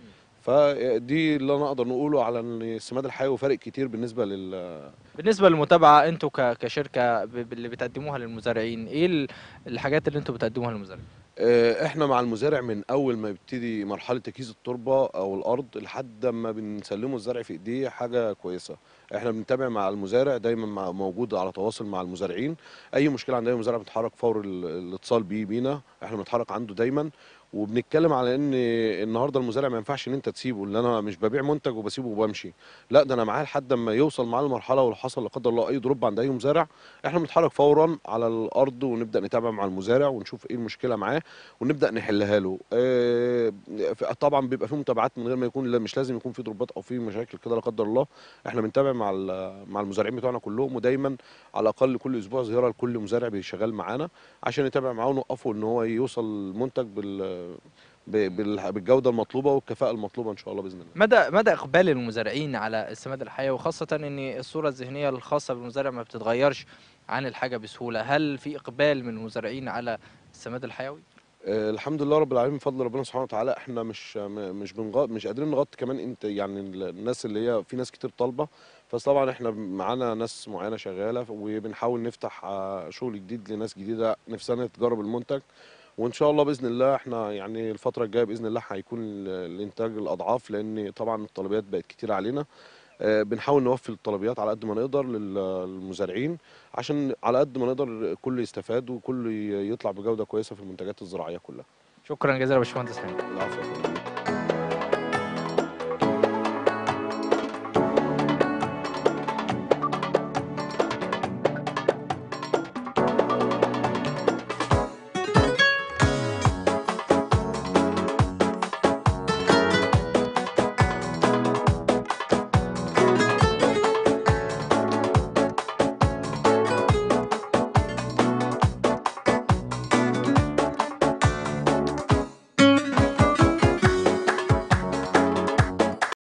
فدي اللي انا اقدر نقوله على ان السماد الحيوي فارق كتير بالنسبه لل بالنسبه للمتابعه، انتوا ك- كشركه ب- ب- اللي بتقدموها للمزارعين، ايه ال- الحاجات اللي انتوا بتقدموها للمزارعين؟ آه، احنا مع المزارع من اول ما بيبتدي مرحله تجهيز التربه او الارض لحد ما بنسلمه الزرع في ايديه حاجه كويسه. احنا بنتابع مع المزارع دايما، مع موجود على تواصل مع المزارعين. اي مشكله عند اي مزارع بنتحرك فور ال- الاتصال بيه بينا، احنا بنتحرك عنده دايما. وبنتكلم على ان النهارده المزارع ما ينفعش ان انت تسيبه، اللي انا مش ببيع منتج وبسيبه وبمشي. لا، ده انا معاه لحد ما يوصل معاه المرحله، ولو حصل لا قدر الله اي دروب عند اي مزارع احنا بنتحرك فورا على الارض ونبدا نتابع مع المزارع ونشوف ايه المشكله معاه ونبدا نحلها له. آه، طبعا بيبقى في متابعات من غير ما يكون، لا مش لازم يكون في دروبات او في مشاكل كده لا قدر الله. احنا بنتابع مع ال- مع المزارعين بتوعنا كلهم، ودايما على الاقل كل اسبوع زياره لكل مزارع بيشغل معانا عشان نتابع معاه ونوقفه ان هو يوصل المنتج بال ب- بال- بالجوده المطلوبه والكفاءه المطلوبه ان شاء الله باذن الله. مدى مدى اقبال المزارعين على السماد الحيوي، وخاصه ان الصوره الذهنيه الخاصه بالمزارع ما بتتغيرش عن الحاجه بسهوله، هل في اقبال من المزارعين على السماد الحيوي؟ آه، الحمد لله رب العالمين بفضل ربنا سبحانه وتعالى. احنا مش م- مش بنغ... مش قادرين نغطي كمان انت يعني ال- الناس اللي هي في ناس كتير طالبه. فطبعا احنا معانا ناس معينه شغاله وبنحاول نفتح آه، شغل جديد لناس جديده نفسنا تجرب المنتج. وان شاء الله باذن الله احنا يعني الفتره الجايه باذن الله هيكون ال- الانتاج الاضعاف، لان طبعا الطلبيات بقت كتير علينا. آه، بنحاول نوفي الطلبيات على قد ما نقدر لل- للمزارعين، عشان على قد ما نقدر كل يستفاد وكل ي- يطلع بجوده كويسه في المنتجات الزراعيه كلها. شكرا جزيلا يا باشمهندس حميد. العفو.